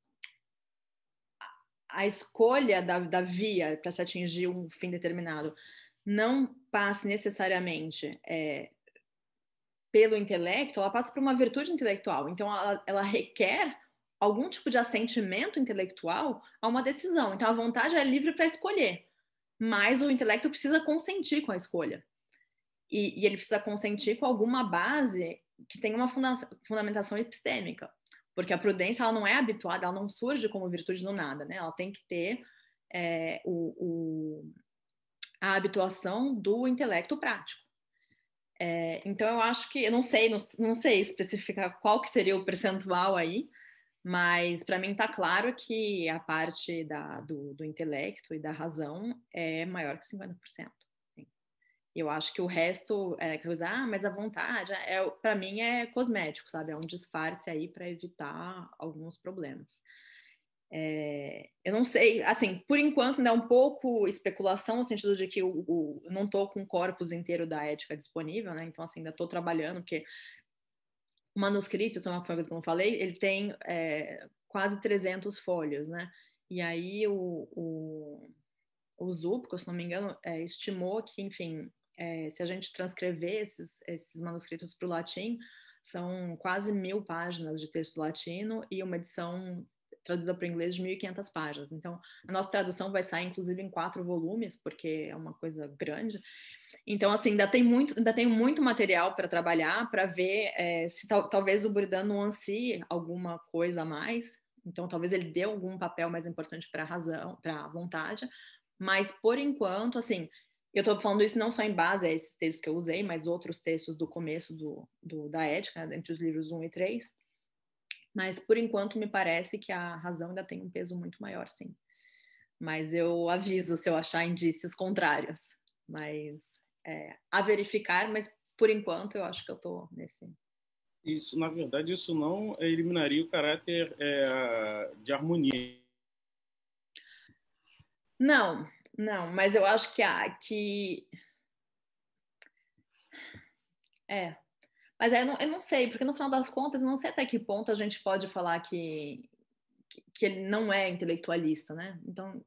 a escolha da, da via para se atingir um fim determinado não passe necessariamente é, pelo intelecto, ela passa por uma virtude intelectual. Então, ela, ela requer algum tipo de assentimento intelectual a uma decisão. Então, a vontade é livre para escolher, mas o intelecto precisa consentir com a escolha. E, e ele precisa consentir com alguma base que tenha uma funda fundamentação epistêmica. Porque a prudência ela não é habituada, ela não surge como virtude do nada, né? Ela tem que ter é, o, o, a habituação do intelecto prático. É, então eu acho que, eu não sei, não, não sei especificar qual que seria o percentual aí, mas para mim está claro que a parte da, do, do intelecto e da razão é maior que cinquenta por cento. Sim. Eu acho que o resto, é, quer dizer, ah, mas a vontade, é, para mim é cosmético, sabe? É um disfarce aí para evitar alguns problemas. É, eu não sei, assim, por enquanto ainda é um pouco especulação, no sentido de que o, o, eu não estou com o corpus inteiro da ética disponível, né? Então, assim, ainda estou trabalhando, porque o manuscrito, isso é uma coisa que eu não falei, ele tem é, quase trezentos folhos, né? E aí o, o, o Zupko, se não me engano, é, estimou que, enfim, é, se a gente transcrever esses, esses manuscritos para o latim, são quase mil páginas de texto latino e uma edição traduzida para o inglês de mil e quinhentas páginas. Então, a nossa tradução vai sair, inclusive, em quatro volumes, porque é uma coisa grande. Então, assim, ainda tem muito, ainda tenho muito material para trabalhar, para ver é, se tal, talvez o Buridano nuancie alguma coisa a mais. Então, talvez ele dê algum papel mais importante para a razão, para a vontade. Mas, por enquanto, assim, eu estou falando isso não só em base a esses textos que eu usei, mas outros textos do começo do, do, da ética, entre os livros um e três. Mas, por enquanto, me parece que a razão ainda tem um peso muito maior, sim. Mas eu aviso se eu achar indícios contrários. Mas é, a verificar, mas, por enquanto, eu acho que eu estou nesse... Isso, na verdade, isso não eliminaria o caráter é, de harmonia. Não, não, mas eu acho que há que... É... Mas eu não, eu não sei, porque no final das contas, eu não sei até que ponto a gente pode falar que, que, que ele não é intelectualista, né? Então,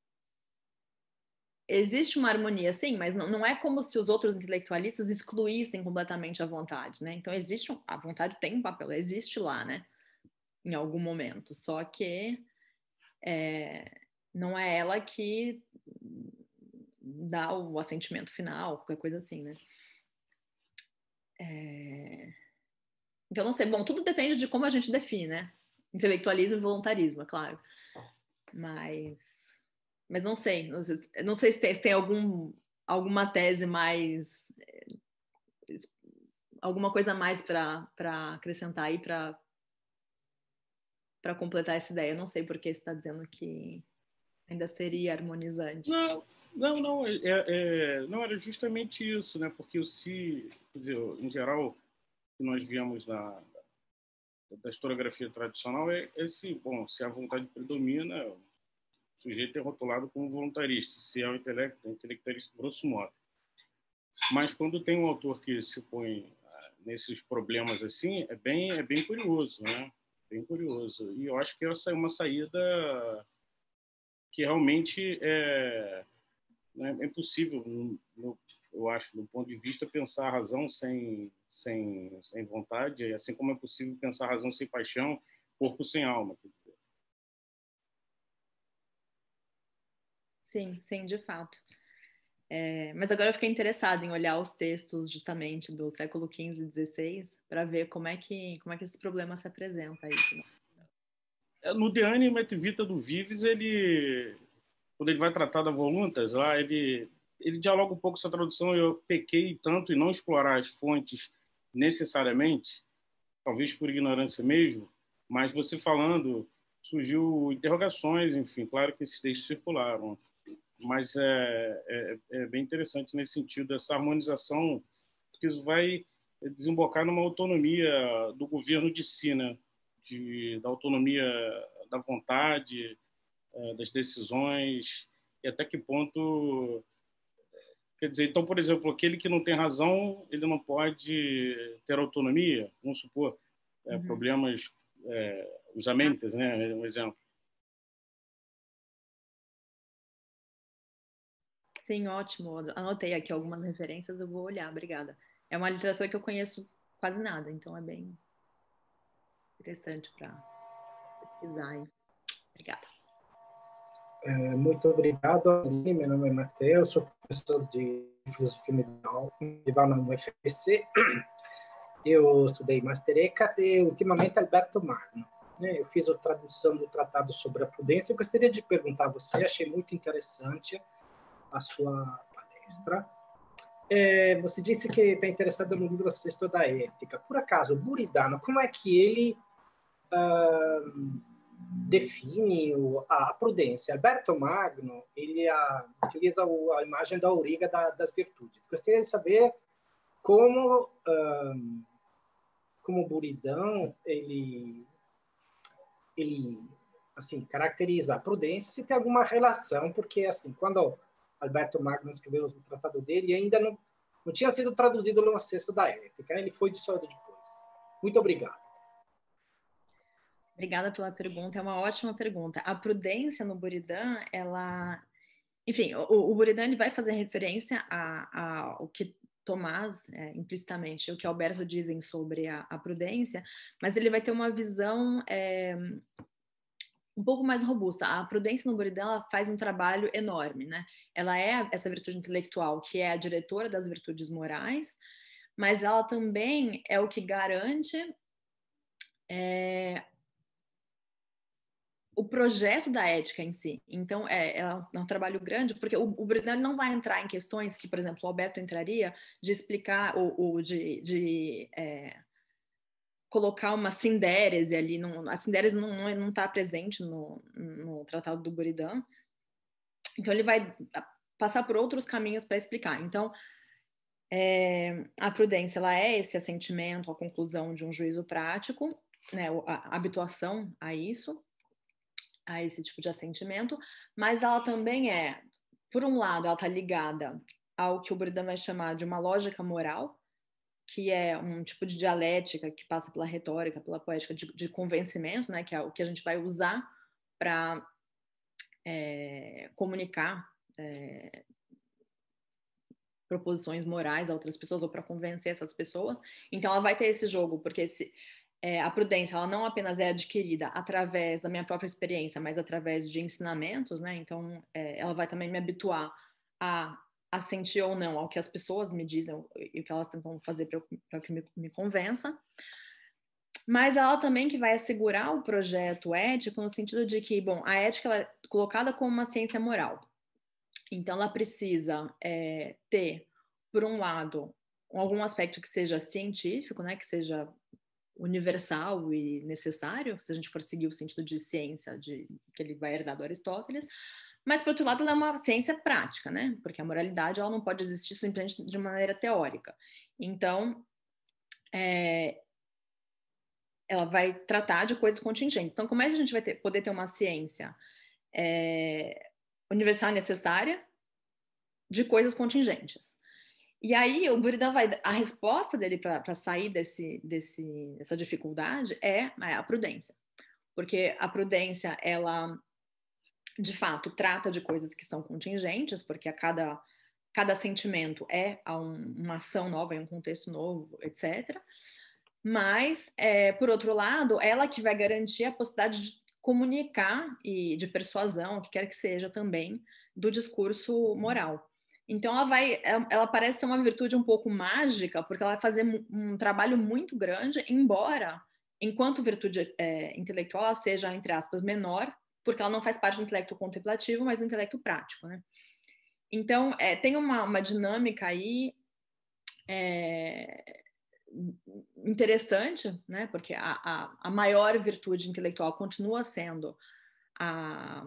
existe uma harmonia, sim, mas não, não é como se os outros intelectualistas excluíssem completamente a vontade, né? Então, existe um, a vontade tem um papel, ela existe lá, né? Em algum momento, só que é, não é ela que dar o assentimento final, qualquer coisa assim, né? É... Então, não sei. Bom, tudo depende de como a gente define, né? Intelectualismo e voluntarismo, é claro. Mas, mas não sei. Não sei, não sei se tem, se tem algum, alguma tese mais... alguma coisa a mais para acrescentar aí, para para completar essa ideia. Eu não sei por que você está dizendo que ainda seria harmonizante. Não, não, não, é, é, não era justamente isso, né? Porque o se, quer dizer, em geral, que nós vemos na da historiografia tradicional é esse, bom, se a vontade predomina, o sujeito é rotulado como voluntarista, se é o intelecto, é intelectualista, grosso modo. Mas quando tem um autor que se põe nesses problemas assim, é bem, é bem curioso, né? Bem curioso. E eu acho que essa é uma saída que realmente é, é impossível, no, no, eu acho, do ponto de vista, pensar a razão sem, sem, sem vontade, assim como é possível pensar a razão sem paixão, corpo sem alma. Quer dizer. Sim, sim, de fato. É, mas agora eu fiquei interessada em olhar os textos justamente do século quinze e dezesseis para ver como é que como é que esse problema se apresenta aí. No De Anima et Vita do Vives, ele, quando ele vai tratar da Voluntas, lá ele ele dialoga um pouco essa tradução. Eu pequei tanto em não explorar as fontes necessariamente, talvez por ignorância mesmo, mas você falando, surgiu interrogações, enfim, claro que esses textos circularam, mas é, é, é bem interessante nesse sentido, essa harmonização, porque isso vai desembocar numa autonomia do governo de si, né? De, da autonomia da vontade, das decisões, e até que ponto... Quer dizer, então, por exemplo, aquele que não tem razão, ele não pode ter autonomia, vamos supor, é, uhum. problemas, é, os amentes, né, um exemplo. Sim, ótimo. Anotei aqui algumas referências, eu vou olhar, obrigada. É uma literatura que eu conheço quase nada, então é bem interessante para pesquisar. Obrigada. É, muito obrigado, Aline. Meu nome é Matheus, sou professor de Filosofia Medieval na U F B C. Eu estudei Master ECA e, ultimamente, Alberto Magno. Eu fiz a tradução do Tratado sobre a Prudência. Eu gostaria de perguntar a você, achei muito interessante a sua palestra. É, você disse que está interessado no livro Sexto da Ética. Por acaso, o Buridano, como é que ele uh, define o, a, a prudência? Alberto Magno, ele a, utiliza o, a imagem da auriga da, das virtudes. Gostaria de saber como, uh, como o Buridão, ele, ele assim, caracteriza a prudência, se tem alguma relação, porque, assim, quando Alberto Magno escreveu o tratado dele, ainda não, não tinha sido traduzido no Sexto da Ética, ele foi dissolvido depois. Muito obrigado. Obrigada pela pergunta, é uma ótima pergunta. A prudência no Buridan, ela... Enfim, o, o Buridan ele vai fazer referência ao que Tomás, é, implicitamente, o que Alberto dizem sobre a, a prudência, mas ele vai ter uma visão... É, um pouco mais robusta. A prudência no Buridan ela faz um trabalho enorme, né? Ela é essa virtude intelectual que é a diretora das virtudes morais, mas ela também é o que garante é, o projeto da ética em si. Então, é, é um trabalho grande, porque o, o Buridan não vai entrar em questões que, por exemplo, o Alberto entraria de explicar, ou, ou de... de é, colocar uma sindérese ali, não, a sindérese não está presente no, no Tratado do Buridan, então ele vai passar por outros caminhos para explicar. Então, é, a prudência ela é esse assentimento, a conclusão de um juízo prático, né, a habituação a isso, a esse tipo de assentimento, mas ela também é, por um lado, ela está ligada ao que o Buridan vai chamar de uma lógica moral, que é um tipo de dialética que passa pela retórica, pela poética de, de convencimento, né, que é o que a gente vai usar para é, comunicar é, proposições morais a outras pessoas ou para convencer essas pessoas. Então, ela vai ter esse jogo, porque se, é, a prudência ela não apenas é adquirida através da minha própria experiência, mas através de ensinamentos, né? Então, é, ela vai também me habituar a assentir ou não ao que as pessoas me dizem e o que elas tentam fazer para que me, me convença, mas ela também que vai assegurar o projeto ético no sentido de que, bom, a ética ela é colocada como uma ciência moral. Então, ela precisa é, ter, por um lado, algum aspecto que seja científico, né, que seja universal e necessário, se a gente for seguir o sentido de ciência, de, que ele vai herdar do Aristóteles, mas, por outro lado, ela é uma ciência prática, né, porque a moralidade ela não pode existir simplesmente de maneira teórica. Então, é, ela vai tratar de coisas contingentes. Então, como é que a gente vai ter, poder ter uma ciência é, universal e necessária de coisas contingentes? E aí, o Buridan vai... A resposta dele para sair desse, desse, dessa dificuldade é, é a prudência. Porque a prudência, ela, de fato, trata de coisas que são contingentes, porque a cada, cada sentimento é a um, uma ação nova, em um contexto novo, etcétera. Mas, é, por outro lado, ela que vai garantir a possibilidade de comunicar e de persuasão, o que quer que seja também, do discurso moral. Então, ela vai, ela parece ser uma virtude um pouco mágica, porque ela vai fazer um trabalho muito grande, embora, enquanto virtude é, intelectual, ela seja, entre aspas, menor, porque ela não faz parte do intelecto contemplativo, mas do intelecto prático, né? Então, é, tem uma, uma dinâmica aí é, interessante, né? Porque a, a, a maior virtude intelectual continua sendo a...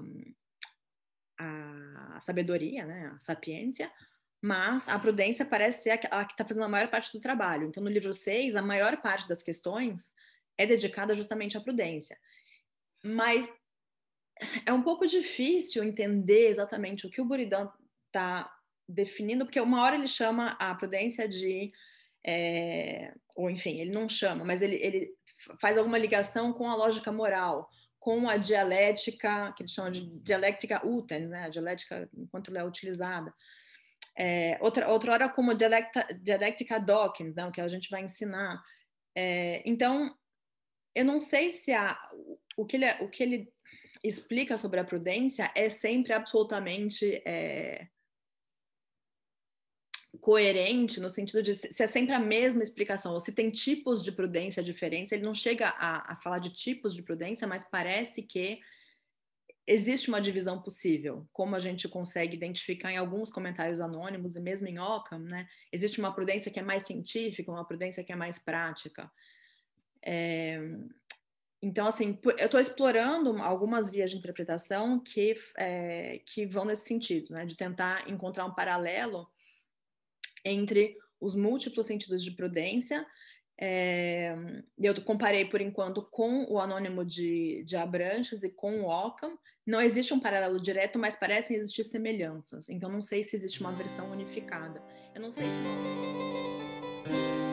a sabedoria, né, a sapiência, mas a prudência parece ser a que está fazendo a maior parte do trabalho. Então, no livro seis, a maior parte das questões é dedicada justamente à prudência. Mas é um pouco difícil entender exatamente o que o Buridan está definindo, porque uma hora ele chama a prudência de... É, ou enfim, ele não chama, mas ele, ele faz alguma ligação com a lógica moral, com a dialética, que eles chamam de dialética utens, né? A dialética enquanto ela é utilizada. É, outra, outra hora como dialecta, dialética Dawkins, né? O que a gente vai ensinar. É, então, eu não sei se a, o, que ele, o que ele explica sobre a prudência é sempre absolutamente... É, coerente, no sentido de se é sempre a mesma explicação, ou se tem tipos de prudência diferentes. Ele não chega a, a falar de tipos de prudência, mas parece que existe uma divisão possível, como a gente consegue identificar em alguns comentários anônimos, e mesmo em Ockham, né? Existe uma prudência que é mais científica, uma prudência que é mais prática. É... Então, assim, eu estou explorando algumas vias de interpretação que, é, que vão nesse sentido, né? De tentar encontrar um paralelo entre os múltiplos sentidos de prudência. É, eu comparei, por enquanto, com o Anônimo de, de Abranches e com o Ockham. Não existe um paralelo direto, mas parecem existir semelhanças. Então, não sei se existe uma versão unificada. Eu não sei se...